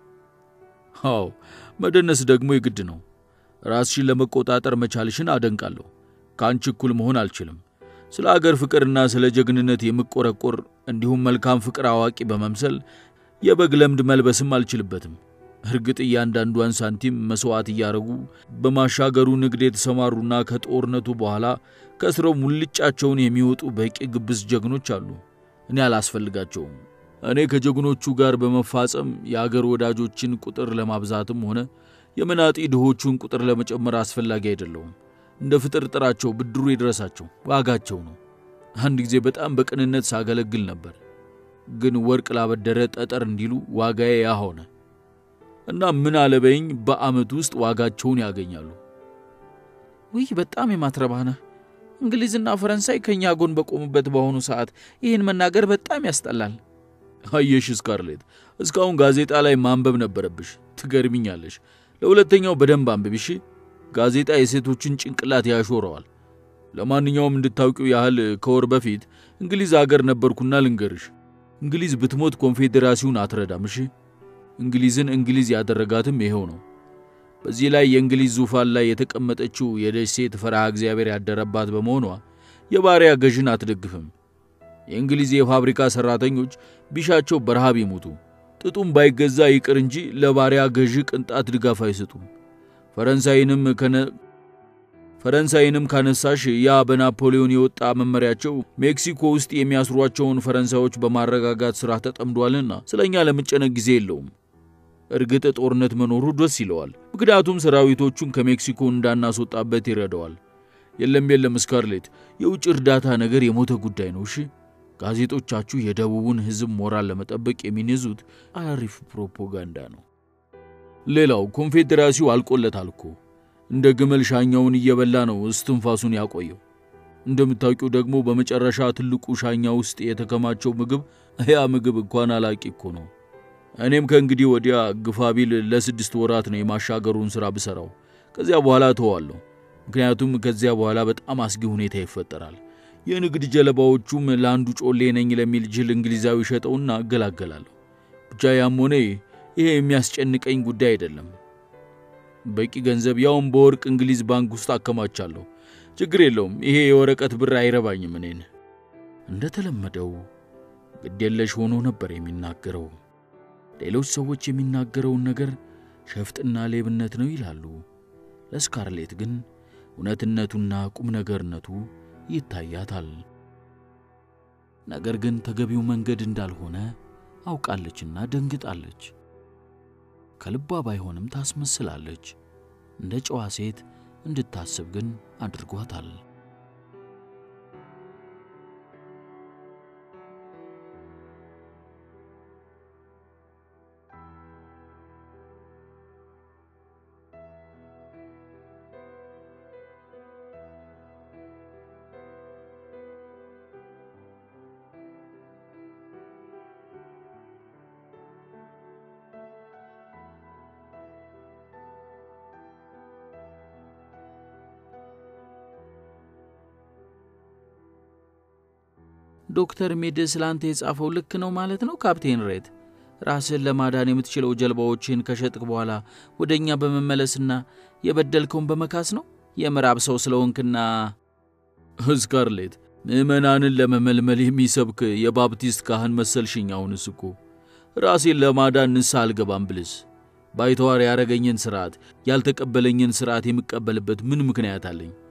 አዎ መደነስ ደግሞ ይግድ ነው ራስሽን ለመቆጣጠር መቻልሽን አደንቃለሁ ካንቺ እኩል መሆን አልችልም ስለ ሀገር ፍቅርና ስለ ጀግንነት የምቆረቆር እንዲሁም መልካም ፍቅር አዋቂ በመምሰል የበግ ለምድ መልበስም አልችልበትም እርግጥ ያንዳንዱን ሳንቲም መስዋዕት ያረጉ በማሻገሩ ንግድ የተሰማሩና ከጦርነቱ በኋላ ከስረው ሙልጫቸውን የሚወጡ በቂ ግብስ ጀግኖች አሉ እኔ አላስፈልጋቸውም እኔ ከጀግኖቹ ጋር በመፋጸም የሀገር ወዳጆችን ቁጥር ለማብዛትም ሆነ የመናጢ ድሆቹን ቁጥር ለመጨመር አስፈልጋጊ አይደለም እንደ ፍጥርጥራቸው ብድሩ ይድረሳቸው ዋጋቸው ነው አንድ ጊዜ በጣም በቅንነት ሳገለግል ነበር ግን ወርቅ ላበደረ ጠጠር እንዲሉ ዋጋዬ ያ ሆነ እና ምን አለበኝ በአመት ውስጥ ዋጋቸውን ያገኛሉ ወይ በጣም የማትረባነ እንግሊዝና ፈረንሳይ ከኛ ጎን በቆሙበት በሆኑ ሰዓት ይሄን መናገር በጣም ያስጠላል አየሽ ስካርሌት እስካሁን ጋዜጣ ላይ ማንበብ ነበርብሽ ትገርሚኛለሽ ለሁለተኛው በደንብ አንብብሽ ጋዜጣ የሴቶችን ጭንቅላት ያሾረዋል ለማንኛውም እንድታውቂው ያህል ከወር በፊት እንግሊዝ ሀገር ነበርኩና ልንገርሽ እንግሊዝ ብትሞት ኮንፌዴራሲውን አትረዳምሽ እንግሊዝን እንግሊዝ ያደረጋትም ይሄው ነው በዚህ ላይ የእንግሊዝ ዙፋን ላይ የተቀመጠችው የደሴት ፈራሃ እግዚአብሔር ያደረባት በመሆኗ የባሪያ ገዥን አትደግፍም የእንግሊዝ የፋብሪካ ሰራተኞች ቢሻቸው በረሃብ ይሞቱ ጥጡም ባይገዛ ይቅር እንጂ ለባሪያ ገዥ ቅንጣት ድጋፍ አይሰጡም ፈረንሳይንም ካነሳሽ ያ በናፖሊዮን የወጣ መመሪያቸው ሜክሲኮ ውስጥ የሚያስሯቸውን ፈረንሳዮች በማረጋጋት ስራ ተጠምዷልና ስለኛ ለመጨነቅ ጊዜ የለውም እርግጥ ጦርነት መኖሩ ደስ ይለዋል ምክንያቱም ሰራዊቶቹን ከሜክሲኮ እንዳናስወጣበት ይረዳዋል የለም ስካርሌት የውጭ እርዳታ ነገር የሞተ ጉዳይ ነው እሺ ጋዜጦቻችሁ የደቡቡን ህዝብ ሞራል ለመጠበቅ የሚነዙት አሪፍ ፕሮፓጋንዳ ነው ሌላው ኮንፌዴራሲው አልቆለታል እኮ እንደ ግመል ሻኛውን እየበላ ነው እስትንፋሱን ያቆየው እንደምታውቂው ደግሞ በመጨረሻ ትልቁ ሻኛ ውስጥ የተከማቸው ምግብ ያ ምግብ እንኳን አላቂ እኮ ነው እኔም ከእንግዲህ ወዲያ ግፋቢል ለ6 ወራት ነው የማሻገሩን ስራ ብሰራው ከዚያ በኋላ ተዋለሁ ምክንያቱም ከዚያ በኋላ በጣም አስጊ ሁኔታ ይፈጠራል የንግድ ጀለባዎቹም ላንዱ ጮሌ ነኝ ለሚል ጅል እንግሊዛዊ ሸጠውና ገላገላለሁ ብቻ ያም ሆነ ይሄ የሚያስጨንቀኝ ጉዳይ አይደለም በቂ ገንዘብ ያውም በወርቅ እንግሊዝ ባንክ ውስጥ አከማቻለሁ ችግር የለውም ይሄ የወረቀት ብር አይረባኝም እኔን እንደተለመደው ግዴለሽ ሆኖ ነበር የሚናገረው ሌሎች ሰዎች የሚናገረውን ነገር ሸፍጥና ሌብነት ነው ይላሉ ለስካርሌት ግን እውነትነቱና ቁም ነገርነቱ ይታያታል ነገር ግን ተገቢው መንገድ እንዳልሆነ አውቃለችና ደንግጣለች ከልቧ ባይሆንም ታስመስላለች እንደ ጨዋ ሴት እንድታስብ ግን አድርጓታል ዶክተር ሜድስላንት የጻፈው ልክ ነው ማለት ነው ካፕቴን ሬት ራስን ለማዳን የምትችለው ጀልባዎችን ከሸጥክ በኋላ ወደኛ በመመለስና የበደልከውን በመካስ ነው የምራብ ሰው ስለሆንክና ስካርሌት ምዕመናንን ለመመልመል የሚሰብክ የባፕቲስት ካህን መሰልሽኝ አሁንስ እኮ ራሴን ለማዳን ንስሐ አልገባም ብልስ ባይተዋር ያረገኝን ስርዓት ያልተቀበለኝን ስርዓት የምቀበልበት ምን ምክንያት አለኝ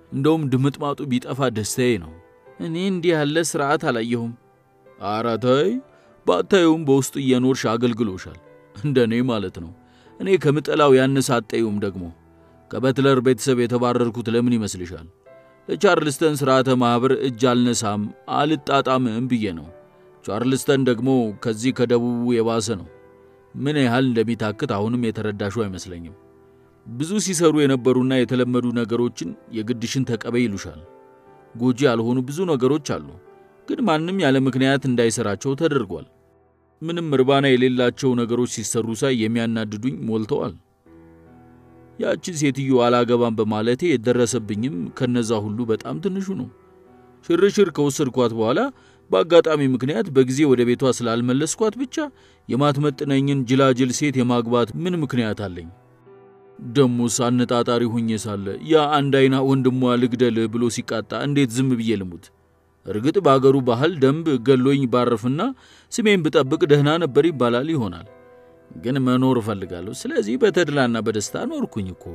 እንደውም ድምጥማጡ ቢጠፋ ደስታዬ ነው። እኔ እንዲህ ያለ ስርዓት አላየሁም። ኧረ ተይ፣ ባታዩም በውስጥ እየኖርሽ አገልግሎሻል። እንደኔ ማለት ነው። እኔ ከምጠላው ያነሰ አጠዩም ደግሞ። ከበትለር ቤተሰብ የተባረርኩት ለምን ይመስልሻል? ለቻርልስተን ስርዓተ ማህበር እጅ አልነሳም አልጣጣምም ብዬ ነው። ቻርልስተን ደግሞ ከዚህ ከደቡቡ የባሰ ነው። ምን ያህል እንደሚታክት አሁንም የተረዳሽው አይመስለኝም። ብዙ ሲሰሩ የነበሩና የተለመዱ ነገሮችን የግድሽን ተቀበይ ይሉሻል። ጎጂ ያልሆኑ ብዙ ነገሮች አሉ፣ ግን ማንም ያለ ምክንያት እንዳይሰራቸው ተደርጓል። ምንም እርባና የሌላቸው ነገሮች ሲሰሩ ሳይ የሚያናድዱኝ ሞልተዋል። ያቺ ሴትዮ አላገባም በማለቴ የደረሰብኝም ከነዛ ሁሉ በጣም ትንሹ ነው። ሽርሽር ከወሰድኳት በኋላ በአጋጣሚ ምክንያት በጊዜ ወደ ቤቷ ስላልመለስኳት ብቻ የማትመጥነኝን ጅላጅል ሴት የማግባት ምን ምክንያት አለኝ? ደሞስ አነጣጣሪ ሁኜ ሳለ ያ አንድ አይና ወንድሟ ልግደል ብሎ ሲቃጣ እንዴት ዝም ብዬ ልሙት? እርግጥ በአገሩ ባህል ደንብ ገሎኝ ባረፍና ስሜን ብጠብቅ ደህና ነበር ይባላል ይሆናል። ግን መኖር እፈልጋለሁ። ስለዚህ በተድላና በደስታ ኖርኩኝ እኮ።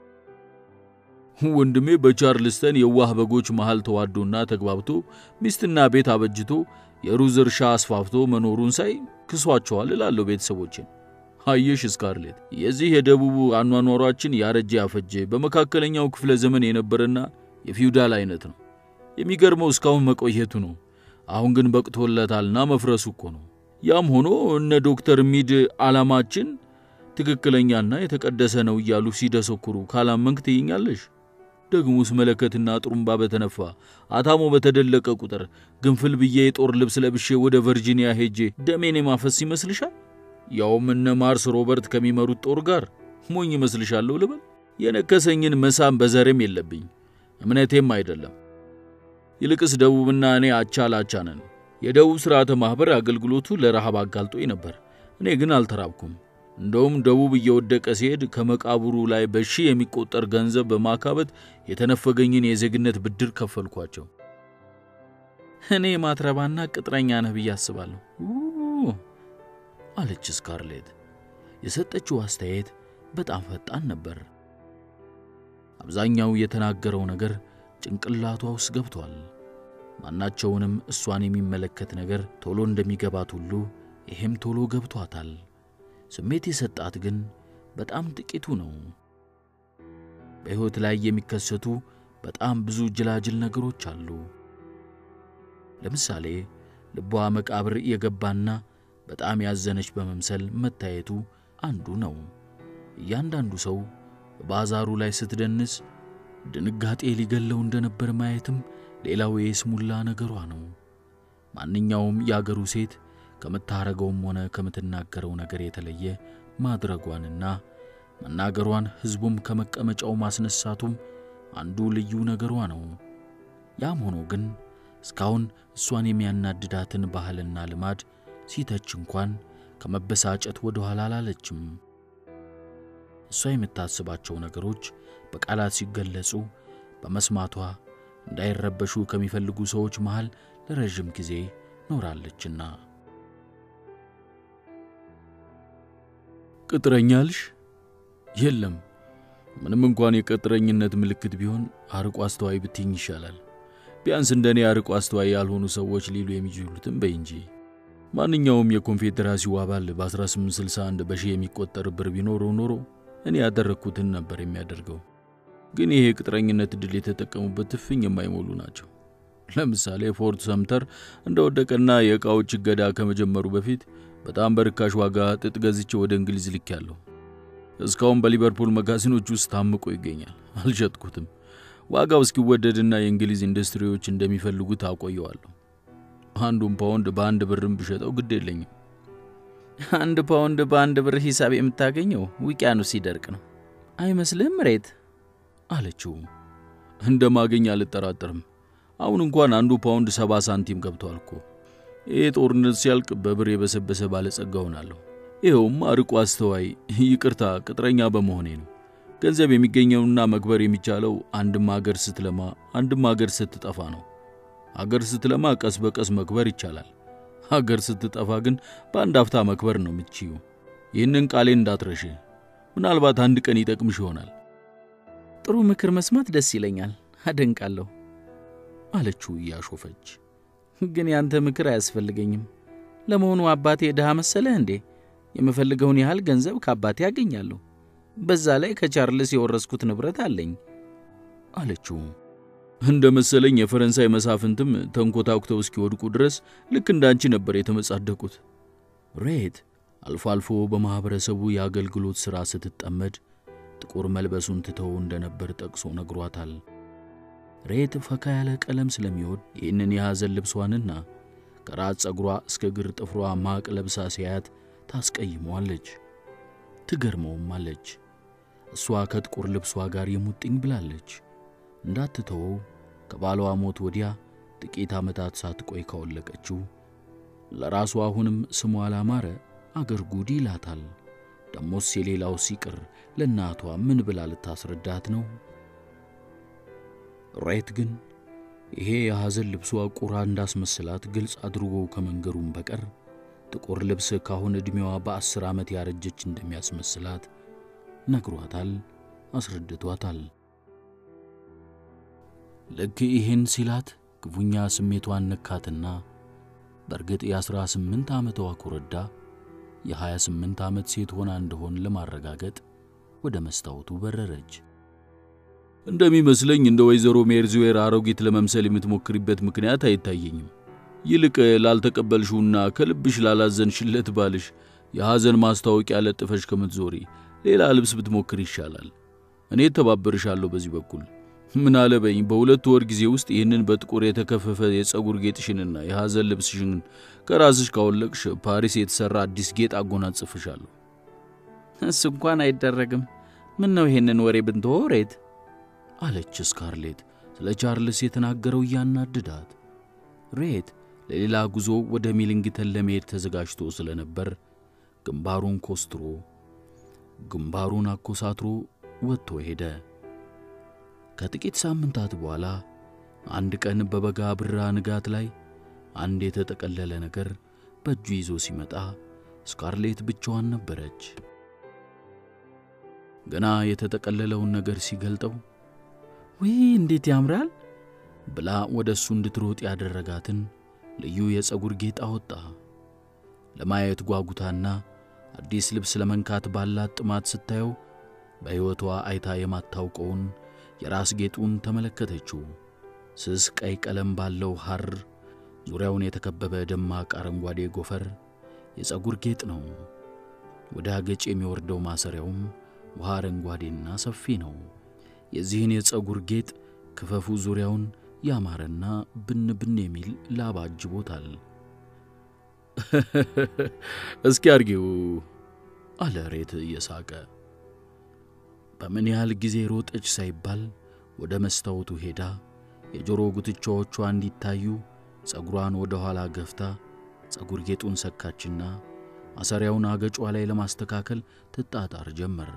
ወንድሜ በቻርልስተን የዋህ በጎች መሃል ተዋዶና ተግባብቶ ሚስትና ቤት አበጅቶ የሩዝ እርሻ አስፋፍቶ መኖሩን ሳይ ክሷቸዋል እላለሁ ቤተሰቦቼን። አየሽ ስካርሌት፣ የዚህ የደቡቡ አኗኗራችን ያረጀ ያፈጀ በመካከለኛው ክፍለ ዘመን የነበረና የፊውዳል አይነት ነው። የሚገርመው እስካሁን መቆየቱ ነው። አሁን ግን በቅቶለታልና መፍረሱ እኮ ነው። ያም ሆኖ እነ ዶክተር ሚድ ዓላማችን ትክክለኛና የተቀደሰ ነው እያሉ ሲደሰኩሩ ካላመንክ ትይኛለሽ? ደግሞስ መለከትና ጥሩምባ በተነፋ አታሞ በተደለቀ ቁጥር ግንፍል ብዬ የጦር ልብስ ለብሼ ወደ ቨርጂኒያ ሄጄ ደሜን ማፈስ ይመስልሻል? ያውም እነ ማርስ ሮበርት ከሚመሩት ጦር ጋር ሞኝ ይመስልሻለሁ ልበል? የነከሰኝን መሳም በዘሬም የለብኝ እምነቴም አይደለም። ይልቅስ ደቡብና እኔ አቻ ላቻ ነን። የደቡብ ስርዓተ ማህበር አገልግሎቱ ለረሃብ አጋልጦኝ ነበር። እኔ ግን አልተራብኩም። እንደውም ደቡብ እየወደቀ ሲሄድ ከመቃብሩ ላይ በሺ የሚቆጠር ገንዘብ በማካበት የተነፈገኝን የዜግነት ብድር ከፈልኳቸው። እኔ ማትረባና ቅጥረኛ ነህ ብዬ አስባለሁ አለች ስካርሌት። የሰጠችው አስተያየት በጣም ፈጣን ነበር። አብዛኛው የተናገረው ነገር ጭንቅላቷ ውስጥ ገብቷል። ማናቸውንም እሷን የሚመለከት ነገር ቶሎ እንደሚገባት ሁሉ ይሄም ቶሎ ገብቷታል። ስሜት የሰጣት ግን በጣም ጥቂቱ ነው። በሕይወት ላይ የሚከሰቱ በጣም ብዙ ጅላጅል ነገሮች አሉ። ለምሳሌ ልቧ መቃብር የገባና በጣም ያዘነች በመምሰል መታየቱ አንዱ ነው። እያንዳንዱ ሰው በባዛሩ ላይ ስትደንስ ድንጋጤ ሊገለው እንደነበር ማየትም ሌላው የስሙላ ነገሯ ነው። ማንኛውም ያገሩ ሴት ከመታረገውም ሆነ ከምትናገረው ነገር የተለየ ማድረጓንና መናገሯን ህዝቡም ከመቀመጫው ማስነሳቱም አንዱ ልዩ ነገሯ ነው። ያም ሆኖ ግን እስካሁን እሷን የሚያናድዳትን ባህልና ልማድ ሲተች እንኳን ከመበሳጨት ወደ ኋላ አላለችም። እሷ የምታስባቸው ነገሮች በቃላት ሲገለጹ በመስማቷ እንዳይረበሹ ከሚፈልጉ ሰዎች መሃል ለረጅም ጊዜ ኖራለችና። ቅጥረኛልሽ? የለም። ምንም እንኳን የቅጥረኝነት ምልክት ቢሆን አርቆ አስተዋይ ብትኝ ይሻላል። ቢያንስ እንደኔ አርቆ አስተዋይ ያልሆኑ ሰዎች ሊሉ የሚችሉትም በእንጂ። ማንኛውም የኮንፌደራሲው አባል በ1861 በሺህ የሚቆጠር ብር ቢኖረው ኖሮ እኔ ያደረኩትን ነበር የሚያደርገው። ግን ይሄ ቅጥረኝነት ድል የተጠቀሙበት ትፍኝ የማይሞሉ ናቸው። ለምሳሌ ፎርት ሰምተር እንደወደቀና የዕቃዎች ገዳ ከመጀመሩ በፊት በጣም በርካሽ ዋጋ ጥጥ ገዝቼ ወደ እንግሊዝ ልኬያለሁ። እስካሁን በሊቨርፑል መጋዘኖች ውስጥ ታምቆ ይገኛል። አልሸጥኩትም። ዋጋው እስኪወደድና የእንግሊዝ ኢንዱስትሪዎች እንደሚፈልጉት አቆየዋለሁ። አንዱን ፓውንድ በአንድ ብርም ብሸጠው ግድ የለኝም። አንድ ፓውንድ በአንድ ብር ሂሳብ የምታገኘው ውቅያኖስ ሲደርቅ ነው አይመስልም ሬት? አለችው። እንደማገኝ አልጠራጠርም። አሁን እንኳን አንዱ ፓውንድ 70 ሳንቲም ገብቷል እኮ። ይሄ ጦርነት ሲያልቅ በብር የበሰበሰ ባለጸጋ ሆናለሁ። ይሄውም አርቆ አስተዋይ ይቅርታ ቅጥረኛ በመሆኔ ነው። ገንዘብ የሚገኘውና መክበር የሚቻለው አንድም ሀገር ስትለማ አንድም ሀገር ስትጠፋ ነው። ሀገር ስትለማ ቀስ በቀስ መክበር ይቻላል። ሀገር ስትጠፋ ግን በአንድ አፍታ መክበር ነው የምትችይው። ይህንን ቃሌን እንዳትረሺ። ምናልባት አንድ ቀን ይጠቅምሽ ይሆናል። ጥሩ ምክር መስማት ደስ ይለኛል። አደንቃለሁ አለችው ያሾፈች። ግን ያንተ ምክር አያስፈልገኝም። ለመሆኑ አባቴ ድሃ መሰለህ እንዴ? የምፈልገውን ያህል ገንዘብ ከአባቴ ያገኛለሁ። በዛ ላይ ከቻርልስ የወረስኩት ንብረት አለኝ አለችው። እንደ መሰለኝ የፈረንሳይ መሳፍንትም ተንኮታኩተው እስኪወድቁ ድረስ ልክ እንዳንቺ ነበር የተመጻደቁት። ሬት አልፎ አልፎ በማህበረሰቡ የአገልግሎት ሥራ ስትጠመድ ጥቁር መልበሱን ትተው እንደነበር ጠቅሶ ነግሯታል። ሬት ፈካ ያለ ቀለም ስለሚወድ ይህንን የሐዘን ልብሷንና ከራስ ጸጉሯ እስከ እግር ጥፍሯ ማቅ ለብሳ ሲያያት ታስቀይመዋለች፣ ትገርመውማለች። እሷ ከጥቁር ልብሷ ጋር የሙጥኝ ብላለች። እንዳትተወው ከባሏ ሞት ወዲያ ጥቂት ዓመታት ሳትቆይ ካወለቀችው ለራሷ አሁንም ስሟ አላማረ አገር ጉድ ይላታል። ደሞስ የሌላው ሲቅር ለእናቷ ምን ብላ ልታስረዳት ነው? ሬት ግን ይሄ የሐዘን ልብሷ ቁራ እንዳስመስላት ግልጽ አድርጎ ከመንገሩም በቀር ጥቁር ልብስ ካሁን ዕድሜዋ በ10 ዓመት ያረጀች እንደሚያስመስላት ነግሯታል፣ አስረድቷታል። ልክ ይህን ሲላት ክፉኛ ስሜቷን ነካትና በእርግጥ የ18 ዓመቷ ኮረዳ የ28 ዓመት ሴት ሆና እንደሆን ለማረጋገጥ ወደ መስታወቱ በረረች። እንደሚመስለኝ እንደ ወይዘሮ ሜርዚዌር አሮጊት ለመምሰል የምትሞክሪበት ምክንያት አይታየኝም። ይልቅ ላልተቀበልሽውና ከልብሽ ላላዘንሽለት ባልሽ የሐዘን ማስታወቂያ ለጥፈሽ ከምትዞሪ ሌላ ልብስ ብትሞክሪ ይሻላል። እኔ ተባበርሻለሁ በዚህ በኩል። ምን አለበኝ በሁለት ወር ጊዜ ውስጥ ይህንን በጥቁር የተከፈፈ የጸጉር ጌጥሽንና የሐዘን ልብስሽን ከራስሽ ካወለቅሽ ፓሪስ የተሰራ አዲስ ጌጥ አጎናጽፍሻለሁ። እሱ እንኳን አይደረግም። ምን ነው ይሄንን ወሬ ብንተወው ሬት አለች ስካርሌት ስለ ቻርልስ የተናገረው ያናድዳት። ሬት ለሌላ ጉዞ ወደ ሚሊንግተን ለመሄድ ተዘጋጅቶ ስለነበር ግንባሩን አኮሳትሮ ወጥቶ ሄደ። ከጥቂት ሳምንታት በኋላ አንድ ቀን በበጋ ብራ ንጋት ላይ አንድ የተጠቀለለ ነገር በእጁ ይዞ ሲመጣ ስካርሌት ብቻዋን ነበረች። ገና የተጠቀለለውን ነገር ሲገልጠው ወይ እንዴት ያምራል ብላ ወደሱ እንድትሮጥ ያደረጋትን ልዩ የጸጉር ጌጥ አወጣ። ለማየት ጓጉታና አዲስ ልብስ ለመንካት ባላት ጥማት ስታየው በሕይወቷ አይታ የማታውቀውን የራስ ጌጡን ተመለከተችው። ስስ ቀይ ቀለም ባለው ሐር ዙሪያውን የተከበበ ደማቅ አረንጓዴ ጎፈር የጸጉር ጌጥ ነው። ወደ አገጭ የሚወርደው ማሰሪያውም ውሃ አረንጓዴና ሰፊ ነው። የዚህን የጸጉር ጌጥ ክፈፉ ዙሪያውን ያማረና ብን የሚል ላባ አጅቦታል። እስኪ አርጊው አለ ሬት እየሳቀ። በምን ያህል ጊዜ ሮጠች ሳይባል ወደ መስታወቱ ሄዳ የጆሮ ጉትቻዎቿ እንዲታዩ ጸጉሯን ወደ ኋላ ገፍታ ጸጉር ጌጡን ሰካችና ማሰሪያውን አገጯ ላይ ለማስተካከል ትጣጣር ጀመር።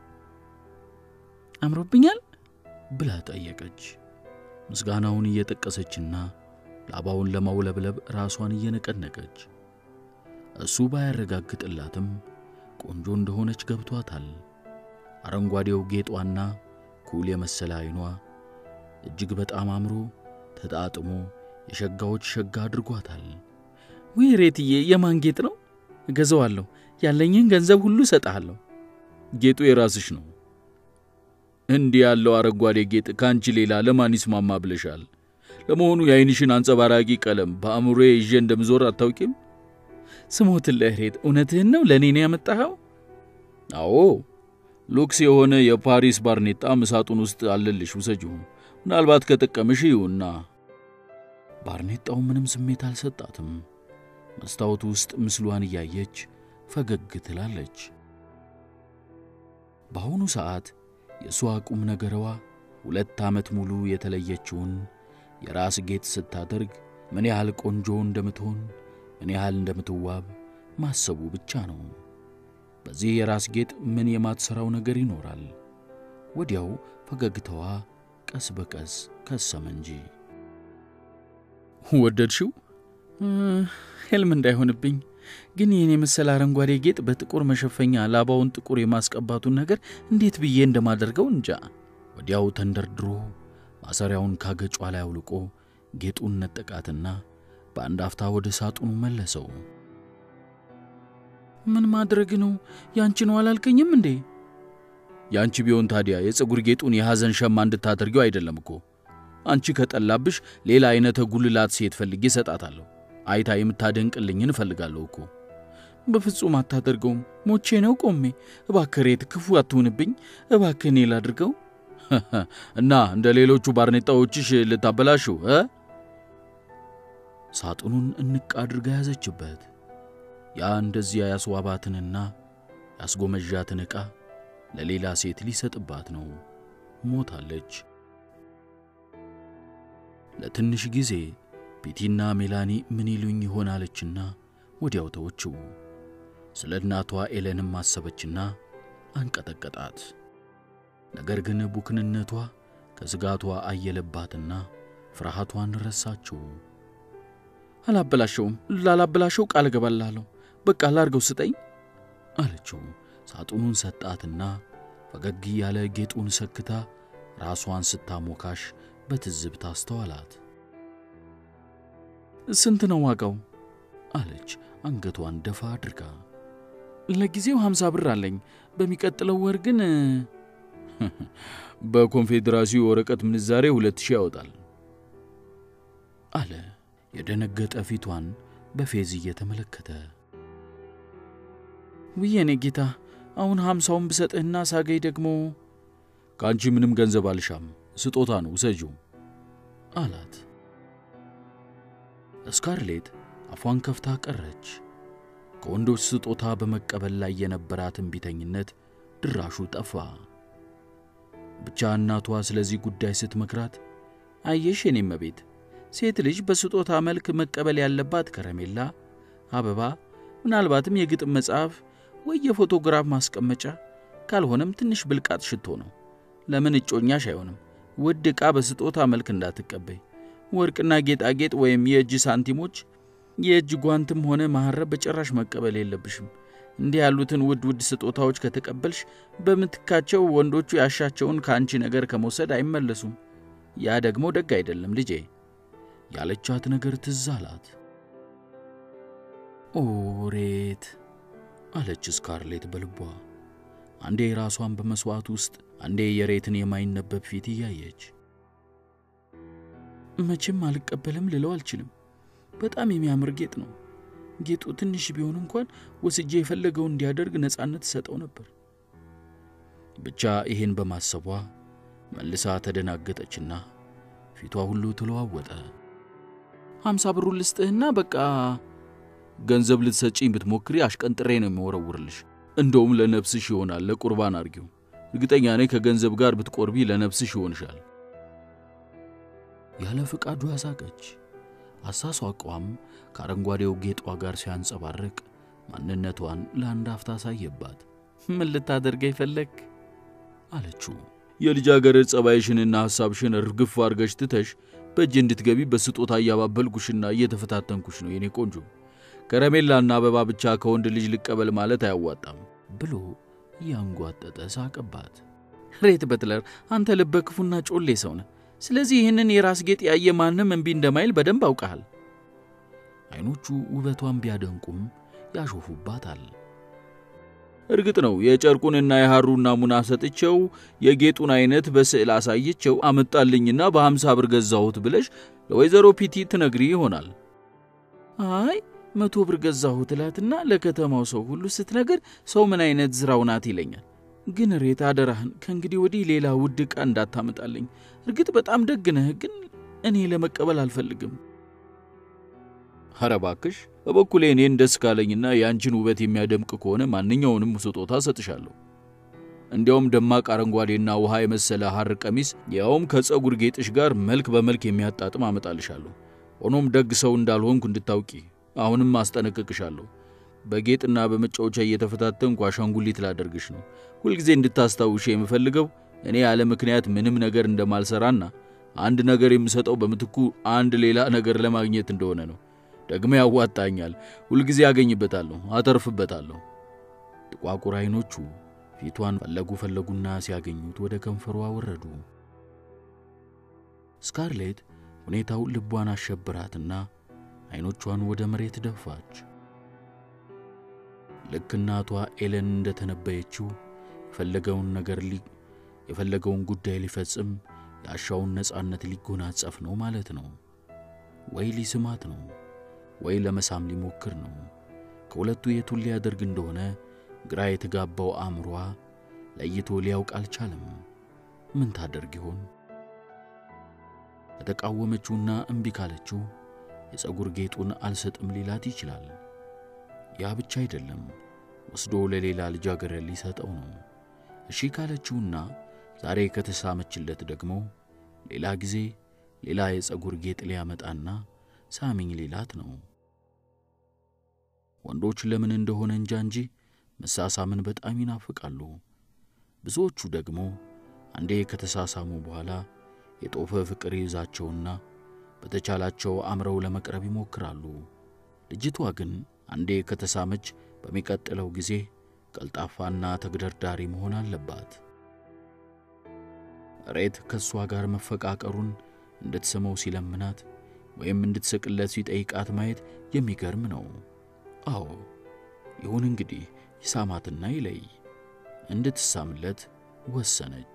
አምሮብኛል ብላ ጠየቀች። ምስጋናውን እየጠቀሰችና ላባውን ለማውለብለብ ራሷን እየነቀነቀች። እሱ ባያረጋግጥላትም ቆንጆ እንደሆነች ገብቷታል። አረንጓዴው ጌጧና ኩል የመሰለ አይኗ እጅግ በጣም አምሮ ተጣጥሞ የሸጋዎች ሸጋ አድርጓታል። ወይ ሬትዬ የማን ጌጥ ነው? እገዛዋለሁ። ያለኝን ገንዘብ ሁሉ ሰጣለሁ። ጌጡ የራስሽ ነው። እንዲህ ያለው አረንጓዴ ጌጥ ካንቺ ሌላ ለማን ይስማማ ብለሻል? ለመሆኑ የአይንሽን አንጸባራቂ ቀለም በአእምሮዬ ይዤ እንደምዞር አታውቂም? ስሞትልህ ሬት፣ እውነትህን ነው? ለኔ ነው ያመጣኸው? አዎ፣ ሉክስ የሆነ የፓሪስ ባርኔጣ ምሳጡን ውስጥ አለልሽ፣ ውሰጂው። ምናልባት ከጠቀምሽ ይሁንና። ባርኔጣው ምንም ስሜት አልሰጣትም። መስታወቱ ውስጥ ምስሏን እያየች ፈገግ ትላለች። በአሁኑ ሰዓት የሷ ቁም ነገረዋ 2 ዓመት ሙሉ የተለየችውን የራስ ጌጥ ስታደርግ ምን ያህል ቆንጆ እንደምትሆን ምን ያህል እንደምትዋብ ማሰቡ ብቻ ነው። በዚህ የራስ ጌጥ ምን የማትሰራው ነገር ይኖራል? ወዲያው ፈገግታዋ ቀስ በቀስ ከሰመ እንጂ። ወደድሽው? ህልም እንዳይሆንብኝ። ግን የኔ መሰለ አረንጓዴ ጌጥ በጥቁር መሸፈኛ ላባውን ጥቁር የማስቀባቱን ነገር እንዴት ብዬ እንደማደርገው እንጃ። ወዲያው ተንደርድሮ ማሰሪያውን ካገጯ ላይ አውልቆ ጌጡን ነጠቃትና በአንድ አፍታ ወደ ሳጥኑ መለሰው። ምን ማድረግ ነው? ያንቺ ነው አላልከኝም እንዴ? ያንቺ ቢሆን ታዲያ የፀጉር ጌጡን የሐዘን ሸማ እንድታደርጊው አይደለም እኮ። አንቺ ከጠላብሽ ሌላ አይነት ጉልላት ሴት ፈልጌ ሰጣታለሁ። አይታ የምታደንቅልኝን እፈልጋለሁ እኮ። በፍጹም አታደርገውም። ሞቼ ነው ቆሜ። እባክህ ሬት ክፉ አትሁንብኝ። እባክህ እኔ ላድርገው እና እንደ ሌሎቹ ባርኔጣዎችሽ ልታበላሽው ሳጥኑን እንቅ አድርጋ ያዘችበት። ያ እንደዚያ ያስዋባትንና ያስጎመዣትን ዕቃ ለሌላ ሴት ሊሰጥባት ነው። ሞታለች። ለትንሽ ጊዜ ፒቲና ሜላኒ ምን ይሉኝ ይሆናለችና ወዲያው ተወችው። ስለ እናቷ ኤለንም አሰበችና አንቀጠቀጣት። ነገር ግን ቡክንነቷ ከስጋቷ አየለባትና ፍርሃቷን ረሳችው። አላበላሸውም፣ ላላበላሸው ቃል ገባላለሁ። በቃ ላርገው ስጠኝ አለችው። ሳጥኑን ሰጣትና ፈገግ ያለ ጌጡን ሰክታ ራሷን ስታሞካሽ በትዝብት አስተዋላት። ስንት ነው ዋጋው አለች አንገቷን ደፋ አድርጋ። ለጊዜው 50 ብር አለኝ። በሚቀጥለው ወር ግን በኮንፌዴራሲው ወረቀት ምንዛሬ 2000 ያወጣል አለ የደነገጠ ፊቷን በፌዝ እየተመለከተ። ወየኔ ጌታ፣ አሁን 50ውን ብሰጥህና ሳገኝ ደግሞ ካንቺ ምንም ገንዘብ አልሻም፣ ስጦታ ነው ውሰጂው አላት። ስካርሌት አፏን ከፍታ ቀረች። ከወንዶች ስጦታ በመቀበል ላይ የነበራትን ቢተኝነት ድራሹ ጠፋ። ብቻ እናቷ ስለዚህ ጉዳይ ስትመክራት አየሽ የኔ መቤት፣ ሴት ልጅ በስጦታ መልክ መቀበል ያለባት ከረሜላ፣ አበባ፣ ምናልባትም የግጥም መጽሐፍ ወይ የፎቶግራፍ ማስቀመጫ፣ ካልሆነም ትንሽ ብልቃጥ ሽቶ ነው። ለምን እጮኛሽ አይሆንም? ውድ ዕቃ በስጦታ መልክ እንዳትቀበይ። ወርቅና ጌጣጌጥ ወይም የእጅ ሳንቲሞች፣ የእጅ ጓንትም ሆነ ማህረብ በጭራሽ መቀበል የለብሽም። እንዲህ ያሉትን ውድ ስጦታዎች ከተቀበልሽ በምትካቸው ወንዶቹ ያሻቸውን ካንቺ ነገር ከመውሰድ አይመለሱም። ያ ደግሞ ደግ አይደለም ልጄ ያለቻት ነገር ትዝ አላት። ኦሬት አለች ስካርሌት በልቧ። አንዴ ራሷን በመስዋዕት ውስጥ አንዴ የሬትን የማይነበብ ፊት እያየች። መቼም አልቀበልም ልለው አልችልም። በጣም የሚያምር ጌጥ ነው። ጌጡ ትንሽ ቢሆን እንኳን ወስጄ የፈለገው እንዲያደርግ ነፃነት ሰጠው ነበር። ብቻ ይሄን በማሰቧ መልሳ ተደናገጠችና ፊቷ ሁሉ ተለዋወጠ። 50 ብሩን ልስጥህና በቃ ገንዘብ ልትሰጪኝ ብትሞክሪ አሽቀንጥሬ ነው የምወረውርልሽ። እንደውም ለነፍስሽ ይሆናል፣ ለቁርባን አርጊው። እርግጠኛ ነኝ ከገንዘብ ጋር ብትቆርቢ ለነፍስሽ ይሆንሻል። ያለ ፍቃዱ ያሳቀች። አሳሷቋም ከአረንጓዴው ጌጧ ጋር ሲያንጸባርቅ ማንነቷን ለአንድ አፍታ ሳየባት። ምን ልታደርገኝ ፈለክ አለችው። የልጃገረድ ጸባይሽንና ሐሳብሽን ርግፍ አርገሽ ትተሽ በእጅ እንድትገቢ በስጦታ እያባበልኩሽና እየተፈታተንኩሽ ነው የኔ ቆንጆ። ከረሜላና አበባ ብቻ ከወንድ ልጅ ልቀበል ማለት አያዋጣም ብሎ ያንጓጠጠ ሳቀባት። ሬት በትለር፣ አንተ ልበ ክፉና ጮሌ ሰው ነህ። ስለዚህ ይህንን የራስ ጌጥ ያየ ማንም እንቢ እንደማይል በደንብ አውቃል። አይኖቹ ውበቷን ቢያደንቁም ያሾፉባታል። እርግጥ ነው የጨርቁንና የሐሩን ናሙና ሰጥቼው የጌጡን አይነት በስዕል አሳይቼው አመጣልኝና በ50 ብር ገዛሁት ብለሽ ለወይዘሮ ፒቲ ትነግሪ ይሆናል። አይ 100 ብር ገዛሁት እላትና ለከተማው ሰው ሁሉ ስትነግር ሰው ምን አይነት ዝራው ናት ይለኛል። ግን ሬት አደራህን ከእንግዲህ ወዲህ ሌላ ውድ ዕቃ እንዳታመጣልኝ። እርግጥ በጣም ደግ ነህ፣ ግን እኔ ለመቀበል አልፈልግም። ኧረ እባክሽ፣ በበኩሌ እኔን ደስ ካለኝና ያንቺን ውበት የሚያደምቅ ከሆነ ማንኛውንም ስጦታ ሰጥሻለሁ። እንዲያውም ደማቅ አረንጓዴና ውሃ የመሰለ ሐር ቀሚስ ያውም ከፀጉር ጌጥሽ ጋር መልክ በመልክ የሚያጣጥም አመጣልሻለሁ። ሆኖም ደግ ሰው እንዳልሆንኩ እንድታውቂ አሁንም አስጠነቅቅሻለሁ። በጌጥና በመጫወቻ እየተፈታተንኩ አሻንጉሊት ላደርግሽ ነው። ሁልጊዜ እንድታስታውሽ የምፈልገው እኔ ያለ ምክንያት ምንም ነገር እንደማልሰራና አንድ ነገር የምሰጠው በምትኩ አንድ ሌላ ነገር ለማግኘት እንደሆነ ነው። ደግሞ ያዋጣኛል፣ ሁልጊዜ ያገኝበታለሁ፣ አተርፍበታለሁ። ጥቋቁር አይኖቹ ፊቷን ፈለጉና ሲያገኙት ወደ ከንፈሯ ወረዱ። ስካርሌት ሁኔታው ልቧን አሸብራትና አይኖቿን ወደ መሬት ደፋች። ልክ እናቷ ኤለን እንደተነበየችው የፈለገውን ጉዳይ ሊፈጽም ያሻውን ነፃነት ሊጎናጸፍ ነው ማለት ነው። ወይ ሊስማት ነው፣ ወይ ለመሳም ሊሞክር ነው። ከሁለቱ የቱን ሊያደርግ እንደሆነ ግራ የተጋባው አእምሯ ለይቶ ሊያውቅ አልቻለም። ምን ታደርግ ይሆን? የተቃወመችውና እምቢ ካለችው የፀጉር ጌጡን አልሰጥም ሊላት ይችላል። ያ ብቻ አይደለም፣ ወስዶ ለሌላ ልጃገረድ ሊሰጠው ነው። እሺ ካለችውና ዛሬ ከተሳመችለት ደግሞ ሌላ ጊዜ ሌላ የፀጉር ጌጥ ሊያመጣና ሳሚኝ ሊላት ነው። ወንዶች ለምን እንደሆነ እንጂ መሳሳምን በጣም ይናፍቃሉ። ብዙዎቹ ደግሞ አንዴ ከተሳሳሙ በኋላ የጦፈ ፍቅር ይዛቸውና በተቻላቸው አምረው ለመቅረብ ይሞክራሉ። ልጅቷ ግን አንዴ ከተሳመች በሚቀጥለው ጊዜ ቀልጣፋና ተግደርዳሪ መሆን አለባት። ሬት ከሷ ጋር መፈቃቀሩን እንድትሰመው ሲለምናት ወይም እንድትስቅለት ሲጠይቃት ማየት የሚገርም ነው። አዎ ይሁን እንግዲህ ይሳማትና ይለይ። እንድትሳምለት ወሰነች።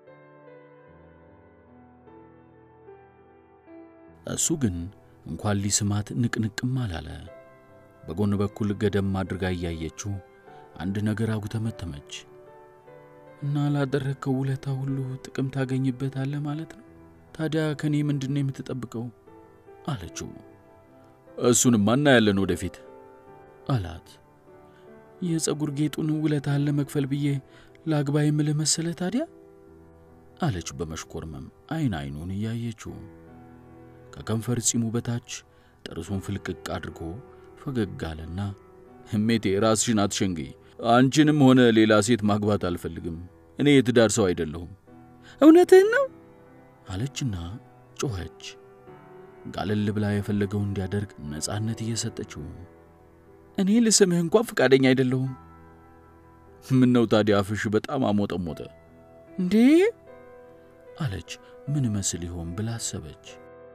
እሱ ግን እንኳን ሊስማት ንቅንቅም አላለ። በጎን በኩል ገደም አድርጋ ያያየችው አንድ ነገር አጉተመተመች። እና ላደረከው ውለታ ሁሉ ጥቅም ታገኝበታለህ ማለት ነው? ታዲያ ከኔ ምንድነው የምትጠብቀው? አለችው። እሱንም እናያለን ወደፊት አላት። የፀጉር ጌጡን ውለታን ለመክፈል ብዬ ላግባ የምልህ መሰለህ ታዲያ? አለች በመሽኮርመም አይኑን እያየችው። ከከንፈር ጺሙ በታች ጥርሱን ፍልቅቅ አድርጎ ፈገግ አለና እሜቴ ራስሽን አትሸንግይ። አንቺንም ሆነ ሌላ ሴት ማግባት አልፈልግም። እኔ የትዳር ሰው አይደለሁም። እውነትህን ነው አለችና ጮኸች። ጋለል ብላ የፈለገው እንዲያደርግ ነፃነት እየሰጠችው። እኔ ልስምህ እንኳን ፈቃደኛ አይደለሁም። ምን ነው ታዲያ አፍሽ በጣም አሞጠሞጠ እንዴ? አለች ምን መስል ይሆን ብላ አሰበች።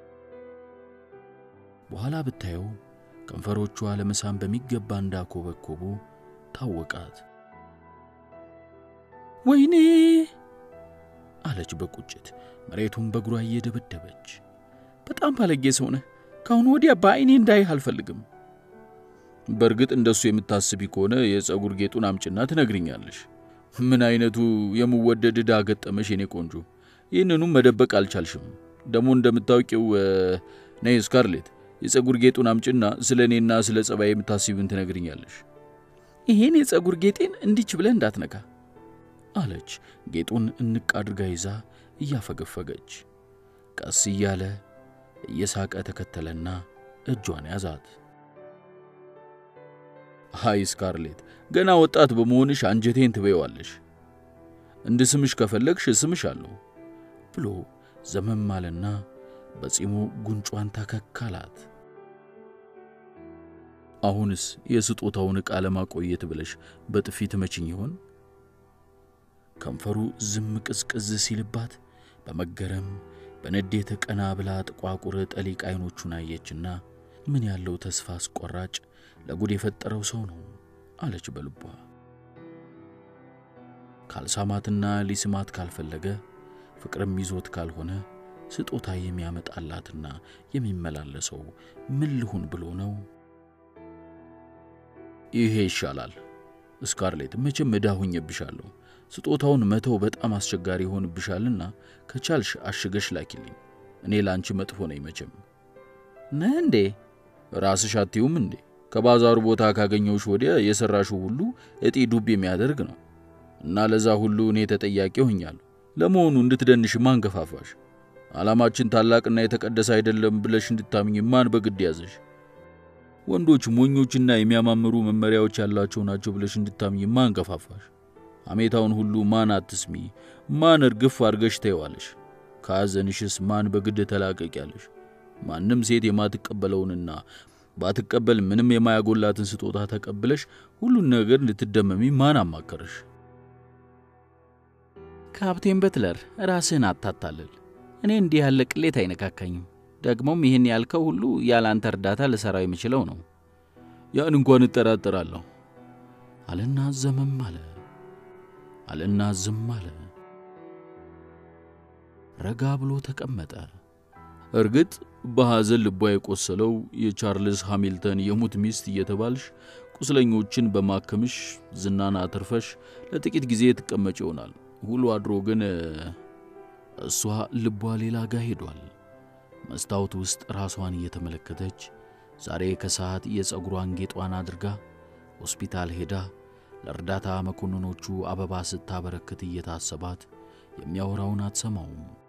በኋላ ብታየው ከንፈሮቿ ለመሳም በሚገባ እንዳኮበኮቡ ታወቃት። ወይኔ አለች በቁጭት መሬቱን በእግሯ እየደበደበች። በጣም ባለጌ ሰው ነህ። ካሁን ወዲያ በአይኔ እንዳይህ አልፈልግም። በርግጥ እንደሱ የምታስቢ ከሆነ የፀጉር ጌጡን አምጭና ትነግሪኛለሽ። ምን አይነቱ የምወደድ ዕዳ ገጠመሽ የኔ ቆንጆ። ይህንኑም መደበቅ አልቻልሽም። ደግሞ እንደምታውቂው ነይ ስካርሌት፣ የፀጉር ጌጡን አምጭና ስለኔና ስለ ጸባዬ የምታስቢውን ትነግሪኛለሽ። ይሄን የፀጉር ጌጤን እንዲች ብለህ እንዳትነካ አለች ጌጡን እንቅ አድርጋ ይዛ እያፈገፈገች። ቀስ እያለ እየሳቀ ተከተለና እጇን ያዛት። ሃይ ስካርሌት፣ ገና ወጣት በመሆንሽ አንጀቴን ትበይዋለሽ። እንድስምሽ ከፈለግሽ ስምሻለሁ ብሎ ዘመም አለና በጺሙ ጉንጯን ተከካላት። አሁንስ የስጦታውን ዕቃ ለማቆየት ብለሽ በጥፊት መችኝ ይሆን? ከንፈሩ ዝም ቅዝቅዝ ሲልባት በመገረም በንዴት ቀና ብላ ጥቋቁር ጠሊቅ አይኖቹን አየችና ምን ያለው ተስፋ አስቆራጭ ለጉድ የፈጠረው ሰው ነው አለች በልቧ። ካልሳማትና ሊስማት ካልፈለገ ፍቅርም ይዞት ካልሆነ ስጦታ የሚያመጣላትና የሚመላለሰው ምን ልሁን ብሎ ነው? ይሄ ይሻላል ስካርሌት፣ መቼም እዳሁኝብሻለሁ። ስጦታውን መተው በጣም አስቸጋሪ ሆንብሻልና ከቻልሽ አሽገሽ ላኪልኝ። እኔ ላንቺ መጥፎ ነኝ መቼም። ነህ እንዴ? ራስሽ አትዩም እንዴ? ከባዛሩ ቦታ ካገኘውሽ ወዲያ የሰራሽው ሁሉ እጢ ዱብ የሚያደርግ ነው እና ለዛ ሁሉ እኔ ተጠያቂ ሆኛለሁ። ለመሆኑ እንድትደንሽ ማን ገፋፋሽ? ዓላማችን ታላቅና የተቀደሰ አይደለም ብለሽ እንድታምኚ ማን በግድ ያዘሽ? ወንዶች ሞኞችና የሚያማምሩ መመሪያዎች ያላቸው ናቸው ብለሽ እንድታምኚ ማን ገፋፋሽ? አሜታውን ሁሉ ማን አትስሚ? ማን እርግፍ አርገሽ ተይዋለሽ? ካዘንሽስ ማን በግድ ተላቀቂያለሽ? ማንም ሴት የማትቀበለውንና ባትቀበል ምንም የማያጎላትን ስጦታ ተቀብለሽ ሁሉን ነገር ልትደመሚ ማን አማከረሽ? ካፕቴን በትለር ራስህን አታታለል። እኔ እንዲህ ያለ ቅሌት አይነካካኝም። ደግሞም ይህን ያልከው ሁሉ ያላንተ እርዳታ ልሰራው የምችለው ነው። ያን እንኳን እጠራጠራለሁ አለና ዝም አለ። ረጋ ብሎ ተቀመጠ። እርግጥ በሐዘን ልቧ የቆሰለው የቻርልስ ሃሚልተን የሙት ሚስት እየተባልሽ ቁስለኞችን በማከምሽ ዝናን አትርፈሽ ለጥቂት ጊዜ ተቀመጭ ይሆናል። ሁሉ አድሮ ግን እሷ ልቧ ሌላ ጋር ሄዷል። መስታወት ውስጥ ራሷን እየተመለከተች ዛሬ ከሰዓት የጸጉሯን ጌጧን አድርጋ ሆስፒታል ሄዳ ለእርዳታ መኮንኖቹ አበባ ስታበረክት እየታሰባት የሚያወራውን አትሰማውም።